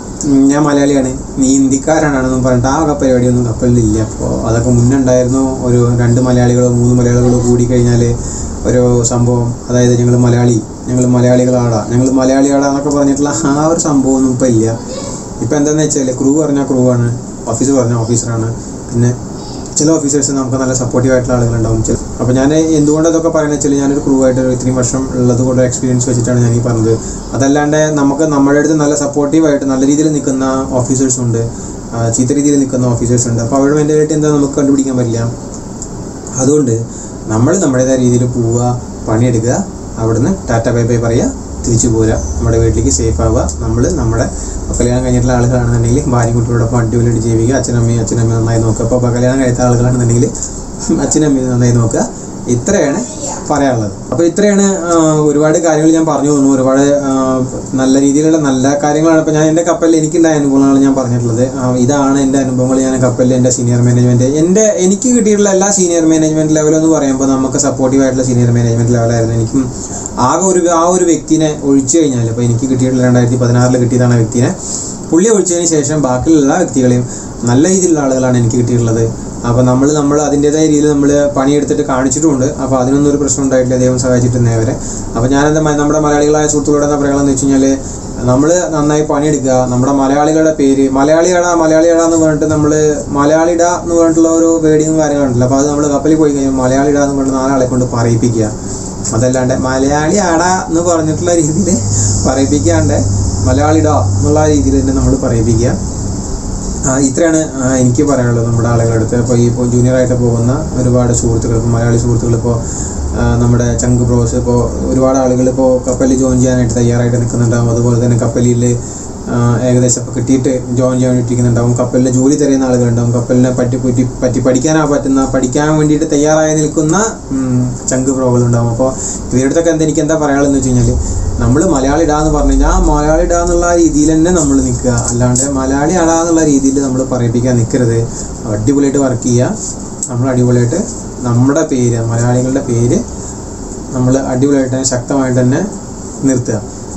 ഞാൻ മലയാളിയാണ്, നീ ഇന്ത്യക്കാരാണെന്നും പറഞ്ഞിട്ട് ആ പരിപാടിയൊന്നും കപ്പലിലില്ല. അപ്പോൾ അതൊക്കെ മുന്നുണ്ടായിരുന്നു. ഒരു രണ്ട് മലയാളികളോ മൂന്ന് മലയാളികളോ കൂടി കഴിഞ്ഞാൽ ഒരു സംഭവം, അതായത് ഞങ്ങൾ മലയാളി ഞങ്ങൾ മലയാളികളാടാ ഞങ്ങൾ മലയാളിയാടാ എന്നൊക്കെ പറഞ്ഞിട്ടുള്ള ആ ഒരു സംഭവമൊന്നും ഇപ്പം ഇല്ല. ഇപ്പം എന്താണെന്ന് വെച്ചാൽ ക്രൂ പറഞ്ഞാൽ ക്രൂ ആണ്, ഓഫീസർ പറഞ്ഞാൽ ഓഫീസറാണ്. പിന്നെ ചില ഓഫീസേഴ്സ് നമുക്ക് നല്ല സപ്പോർട്ടീവ് ആയിട്ടുള്ള ആളുകളുണ്ടാവും. ചില അപ്പോൾ ഞാൻ എന്തുകൊണ്ട് അതൊക്കെ പറയുന്നത് വെച്ചാൽ ഞാനൊരു ക്രൂ ആയിട്ട് ഒരു ഇത്രയും വർഷം ഉള്ളത് കൊണ്ട് എക്സ്പീരിയൻസ് വെച്ചിട്ടാണ് ഞാൻ ഈ പറഞ്ഞത്. അതല്ലാണ്ട് നമുക്ക് നമ്മുടെ അടുത്ത് നല്ല സപ്പോർട്ടീവായിട്ട് നല്ല രീതിയിൽ നിൽക്കുന്ന ഓഫീസേഴ്സ് ഉണ്ട്, ചീത്ത രീതിയിൽ നിൽക്കുന്ന ഓഫീസേഴ്സ് ഉണ്ട്. അപ്പോൾ അവരുടെ മെൻറ്റാലിറ്റി എന്താ നമുക്ക് കണ്ടുപിടിക്കാൻ പറ്റില്ല. അതുകൊണ്ട് നമ്മൾ നമ്മുടേതായ രീതിയിൽ പോവുക, പണിയെടുക്കുക, അവിടുന്ന് ടാറ്റ ബൈ ബൈ പറയുക, തിരിച്ചു പോരുക, നമ്മുടെ വീട്ടിലേക്ക് സേഫ് ആവുക. നമ്മൾ നമ്മുടെ കല്യാണം കഴിഞ്ഞിട്ടുള്ള ആളുകളാണെന്നുണ്ടെങ്കിൽ ഭാര്യ കുട്ടികളോടൊപ്പം അടിപൊളിയായിട്ട് ജീവിക്കുക, അച്ഛനമ്മയും അച്ഛനമ്മയും നന്നായി നോക്കുക. അപ്പോൾ കല്യാണം കഴിച്ച ആളുകളാണെന്നുണ്ടെങ്കിൽ അച്ഛനമ്മയും നന്നായി നോക്കുക. ഇത്രയാണ് പറയാനുള്ളത്. അപ്പോൾ ഇത്രയാണ് ഒരുപാട് കാര്യങ്ങൾ ഞാൻ പറഞ്ഞു തോന്നുന്നു. ഒരുപാട് നല്ല രീതിയിലുള്ള നല്ല കാര്യങ്ങളാണ്. ഇപ്പോൾ ഞാൻ എൻ്റെ കപ്പലിൽ എനിക്കുണ്ടായ അനുഭവങ്ങളാണ് ഞാൻ പറഞ്ഞിട്ടുള്ളത്. ഇതാണ് എൻ്റെ അനുഭവങ്ങൾ. ഞാൻ കപ്പലിൽ എൻ്റെ സീനിയർ മാനേജ്മെൻറ്റ് എൻ്റെ എനിക്ക് കിട്ടിയിട്ടുള്ള എല്ലാ സീനിയർ മാനേജ്മെൻറ്റ് ലെവലെന്ന് പറയുമ്പോൾ നമുക്ക് സപ്പോർട്ടീവ് ആയിട്ടുള്ള സീനിയർ മാനേജ്മെൻറ്റ് ലെവലായിരുന്നു. എനിക്കും ആകെ ഒരു ആ ഒരു വ്യക്തിനെ ഒഴിച്ചു കഴിഞ്ഞാൽ, ഇപ്പോൾ എനിക്ക് കിട്ടിയിട്ടുള്ള രണ്ടായിരത്തി പതിനാറിൽ കിട്ടിയതാണ് ആ വ്യക്തിനെ, പുള്ളി ഒഴിച്ചതിന് ശേഷം ബാക്കിയുള്ള എല്ലാ വ്യക്തികളെയും നല്ല രീതിയിലുള്ള ആളുകളാണ് എനിക്ക് കിട്ടിയിട്ടുള്ളത്. അപ്പോൾ നമ്മൾ നമ്മൾ അതിൻ്റേതായ രീതിയിൽ നമ്മൾ പണിയെടുത്തിട്ട് കാണിച്ചിട്ടുമുണ്ട്. അപ്പോൾ അതിനൊന്നും ഒരു പ്രശ്നം ഉണ്ടായിട്ടില്ല, ദൈവം സഹായിച്ചിട്ടുണ്ട് അവരെ. അപ്പോൾ ഞാനെന്താ നമ്മുടെ മലയാളികളായ സുഹൃത്തുക്കളോട് എന്താ പറയുകയെന്ന് വെച്ച് കഴിഞ്ഞാൽ, നമ്മൾ നന്നായി പണിയെടുക്കുക. നമ്മുടെ മലയാളികളുടെ പേര് മലയാളിയാടാ മലയാളിയാടാ എന്ന് പറഞ്ഞിട്ട് നമ്മൾ മലയാളിട എന്ന് പറഞ്ഞിട്ടുള്ള ഒരു വേടിയും കാര്യങ്ങളുണ്ടല്ലോ. അപ്പോൾ അത് നമ്മൾ കപ്പലിൽ പോയി കഴിഞ്ഞാൽ മലയാളിട എന്ന് പറഞ്ഞിട്ട് നാലാളെ കൊണ്ട് പറയിപ്പിക്കുക. അതല്ലാണ്ട് മലയാളി ആടാ എന്ന് പറഞ്ഞിട്ടുള്ള രീതിയിൽ പറയിപ്പിക്കാണ്ട് മലയാളിടാ എന്നുള്ള രീതിയിൽ തന്നെ നമ്മൾ പറയിപ്പിക്കുക. ഇത്രയാണ് എനിക്ക് പറയാനുള്ളത് നമ്മുടെ ആളുകളുടെ അടുത്ത്. ഇപ്പോൾ ഈ ഇപ്പോൾ ജൂനിയറായിട്ട് പോകുന്ന ഒരുപാട് സുഹൃത്തുക്കൾ, ഇപ്പോൾ മലയാളി സുഹൃത്തുക്കൾ, ഇപ്പോൾ നമ്മുടെ ചങ്ക് ബ്രോസ്, ഇപ്പോൾ ഒരുപാട് ആളുകൾ ഇപ്പോൾ കപ്പലിൽ ജോയിൻ ചെയ്യാനായിട്ട് തയ്യാറായിട്ട് നിൽക്കുന്നുണ്ടാവും. അതുപോലെ തന്നെ കപ്പലിൽ ഏകദേശം ഇപ്പോൾ കിട്ടിയിട്ട് ജോയിൻ ചെയ്യാൻ വേണ്ടിയിരിക്കുന്നുണ്ടാവും. കപ്പലിൽ ജോലി തരുന്ന ആളുകളുണ്ടാവും. കപ്പലിനെ പറ്റി പറ്റി പറ്റി പഠിക്കാനാ പറ്റുന്ന പഠിക്കാൻ വേണ്ടിയിട്ട് തയ്യാറായി നിൽക്കുന്ന ചങ്ക് ബ്രോകളുണ്ടാവും. അപ്പോൾ ഇവരുടെ അടുത്തൊക്കെ എന്താ എനിക്ക് എന്താ പറയാനുള്ളതെന്ന് വെച്ച് കഴിഞ്ഞാൽ, നമ്മൾ മലയാളി ഇടാന്ന് പറഞ്ഞു കഴിഞ്ഞാൽ ആ മലയാളി ഇടാന്നുള്ള രീതിയിൽ തന്നെ നമ്മൾ നിൽക്കുക. അല്ലാണ്ട് മലയാളി അടാന്നുള്ള രീതിയിൽ നമ്മൾ പറയിപ്പിക്കാൻ നിൽക്കരുത്. അടിപൊളിയായിട്ട് വർക്ക് ചെയ്യുക. നമ്മൾ അടിപൊളിയായിട്ട് നമ്മുടെ പേര്, മലയാളികളുടെ പേര് നമ്മൾ അടിപൊളിയായിട്ട് തന്നെ ശക്തമായിട്ട് തന്നെ നിർത്തുക.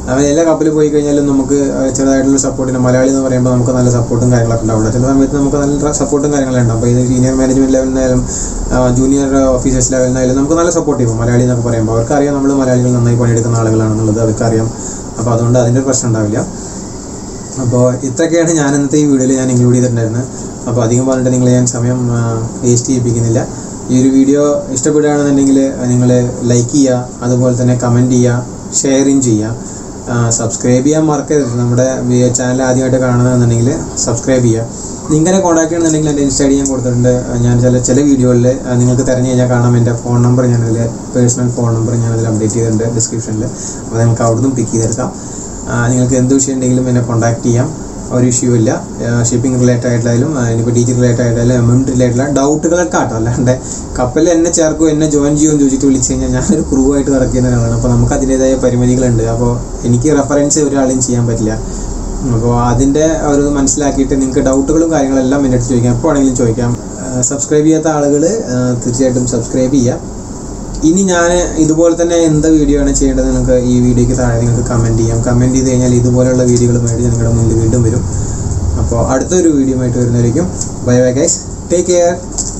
അവൻ എല്ലാ കപ്പലിൽ പോയി കഴിഞ്ഞാലും നമുക്ക് ചെറുതായിട്ടുള്ള സപ്പോർട്ടിന് മലയാളി എന്ന് പറയുമ്പോൾ നമുക്ക് നല്ല സപ്പോർട്ടും കാര്യങ്ങളൊക്കെ ഉണ്ടാവില്ല. ചില സമയത്ത് നമുക്ക് നല്ല സപ്പോർട്ടും കാര്യങ്ങളുണ്ടാവും. അപ്പോൾ ഇത് സീനിയർ മാനേജ്മെൻറ്റ് ലെവലിനായാലും ജൂനിയർ ഓഫീസേഴ്സ് ലെവലിനായാലും നമുക്ക് നല്ല സപ്പോർട്ട് ചെയ്യും മലയാളി എന്നൊക്കെ പറയുമ്പോൾ. അവർക്കറിയാം നമ്മൾ മലയാളികൾ നന്നായി പണിയെടുക്കുന്ന ആളുകളാണെന്നുള്ളത് അവർക്കറിയാം. അപ്പോൾ അതുകൊണ്ട് അതിൻ്റെ പ്രശ്നം ഉണ്ടാവില്ല. അപ്പോൾ ഇത്രയൊക്കെയാണ് ഞാൻ ഇന്നത്തെ ഈ വീഡിയോയിൽ ഞാൻ ഇൻക്ലൂഡ് ചെയ്തിട്ടുണ്ടായിരുന്നത്. അപ്പോൾ അധികം പറഞ്ഞിട്ട് നിങ്ങൾ ഞാൻ സമയം വേസ്റ്റ് ചെയ്യിപ്പിക്കുന്നില്ല. ഈ ഒരു വീഡിയോ ഇഷ്ടപ്പെടുകയാണെന്നുണ്ടെങ്കിൽ നിങ്ങൾ ലൈക്ക് ചെയ്യുക, അതുപോലെ തന്നെ കമൻറ്റ് ചെയ്യുക, ഷെയറും ചെയ്യുക, സബ്സ്ക്രൈബ് ചെയ്യാൻ മറക്കരുത്. നമ്മുടെ ചാനൽ ആദ്യമായിട്ട് കാണുന്നതെന്നുണ്ടെങ്കിൽ സബ്സ്ക്രൈബ് ചെയ്യുക. നിങ്ങളെ കോൺടാക്ട് ചെയ്യണമെന്നുണ്ടെങ്കിൽ എൻ്റെ ഇൻസ്റ്റ ഐ ഡി ഞാൻ കൊടുത്തിട്ടുണ്ട്. ഞാൻ ചില ചില വീഡിയോകളിൽ നിങ്ങൾക്ക് തിരഞ്ഞു കഴിഞ്ഞാൽ കാണാം. എൻ്റെ ഫോൺ നമ്പർ ഞാനതിൽ പേഴ്സണൽ ഫോൺ നമ്പർ ഞാനതിൽ അപ്ഡേറ്റ് ചെയ്തിട്ടുണ്ട് ഡിസ്ക്രിപ്ഷനിൽ. അപ്പോൾ നിങ്ങൾക്ക് അവിടെ നിന്നും പിക്ക് ചെയ്തെടുക്കാം. നിങ്ങൾക്ക് എന്ത് വിഷയം ഉണ്ടെങ്കിലും എന്നെ കോൺടാക്ട് ചെയ്യാം, ഒരു ഇഷ്യൂ ഇല്ല. ഷിപ്പിംഗ് റിലേറ്റഡ് ആയിട്ടായാലും ഇനിയിപ്പോൾ ടീച്ചിങ് റിലേറ്റഡ് ആയിട്ടായാലും എം എം റിലേറ്റഡ് ഡൗട്ടുകളൊക്കെ ആട്ടോ. അല്ലാണ്ട് കപ്പലിൽ എന്നെ ചേർക്കും എന്നെ ജോയിൻ ചെയ്യുമെന്ന് ചോദിച്ചിട്ട് വിളിച്ച് കഴിഞ്ഞാൽ ഞാനൊരു ക്രൂ ആയിട്ട് വർക്ക് ചെയ്യുന്ന ഒരാളാണ്. അപ്പോൾ നമുക്ക് അതിൻ്റേതായ പരിമിതികളുണ്ട്. അപ്പോൾ എനിക്ക് റെഫറൻസ് ഒരാളെയും ചെയ്യാൻ പറ്റില്ല. അപ്പോൾ അതിൻ്റെ ഒരു മനസ്സിലാക്കിയിട്ട് നിങ്ങൾക്ക് ഡൗട്ടുകളും കാര്യങ്ങളെല്ലാം എൻ്റെ അടുത്ത് ചോദിക്കാം, എപ്പോൾ ആണെങ്കിലും ചോദിക്കാം. സബ്സ്ക്രൈബ് ചെയ്യാത്ത ആളുകൾ തീർച്ചയായിട്ടും സബ്സ്ക്രൈബ് ചെയ്യുക. ഇനി ഞാൻ ഇതുപോലെ തന്നെ എന്ത് വീഡിയോ ആണ് ചെയ്യേണ്ടത് നിങ്ങൾക്ക് ഈ വീഡിയോയ്ക്ക് താഴെ നിങ്ങൾക്ക് കമൻറ്റ് ചെയ്യാം. കമൻറ്റ് ചെയ്ത് കഴിഞ്ഞാൽ ഇതുപോലെയുള്ള വീഡിയോകളുമായിട്ട് നിങ്ങളുടെ മുന്നിൽ വീണ്ടും വരും. അപ്പോൾ അടുത്തൊരു വീഡിയോ ആയിട്ട് വരുന്നതായിരിക്കും. Bye bye guys, take care.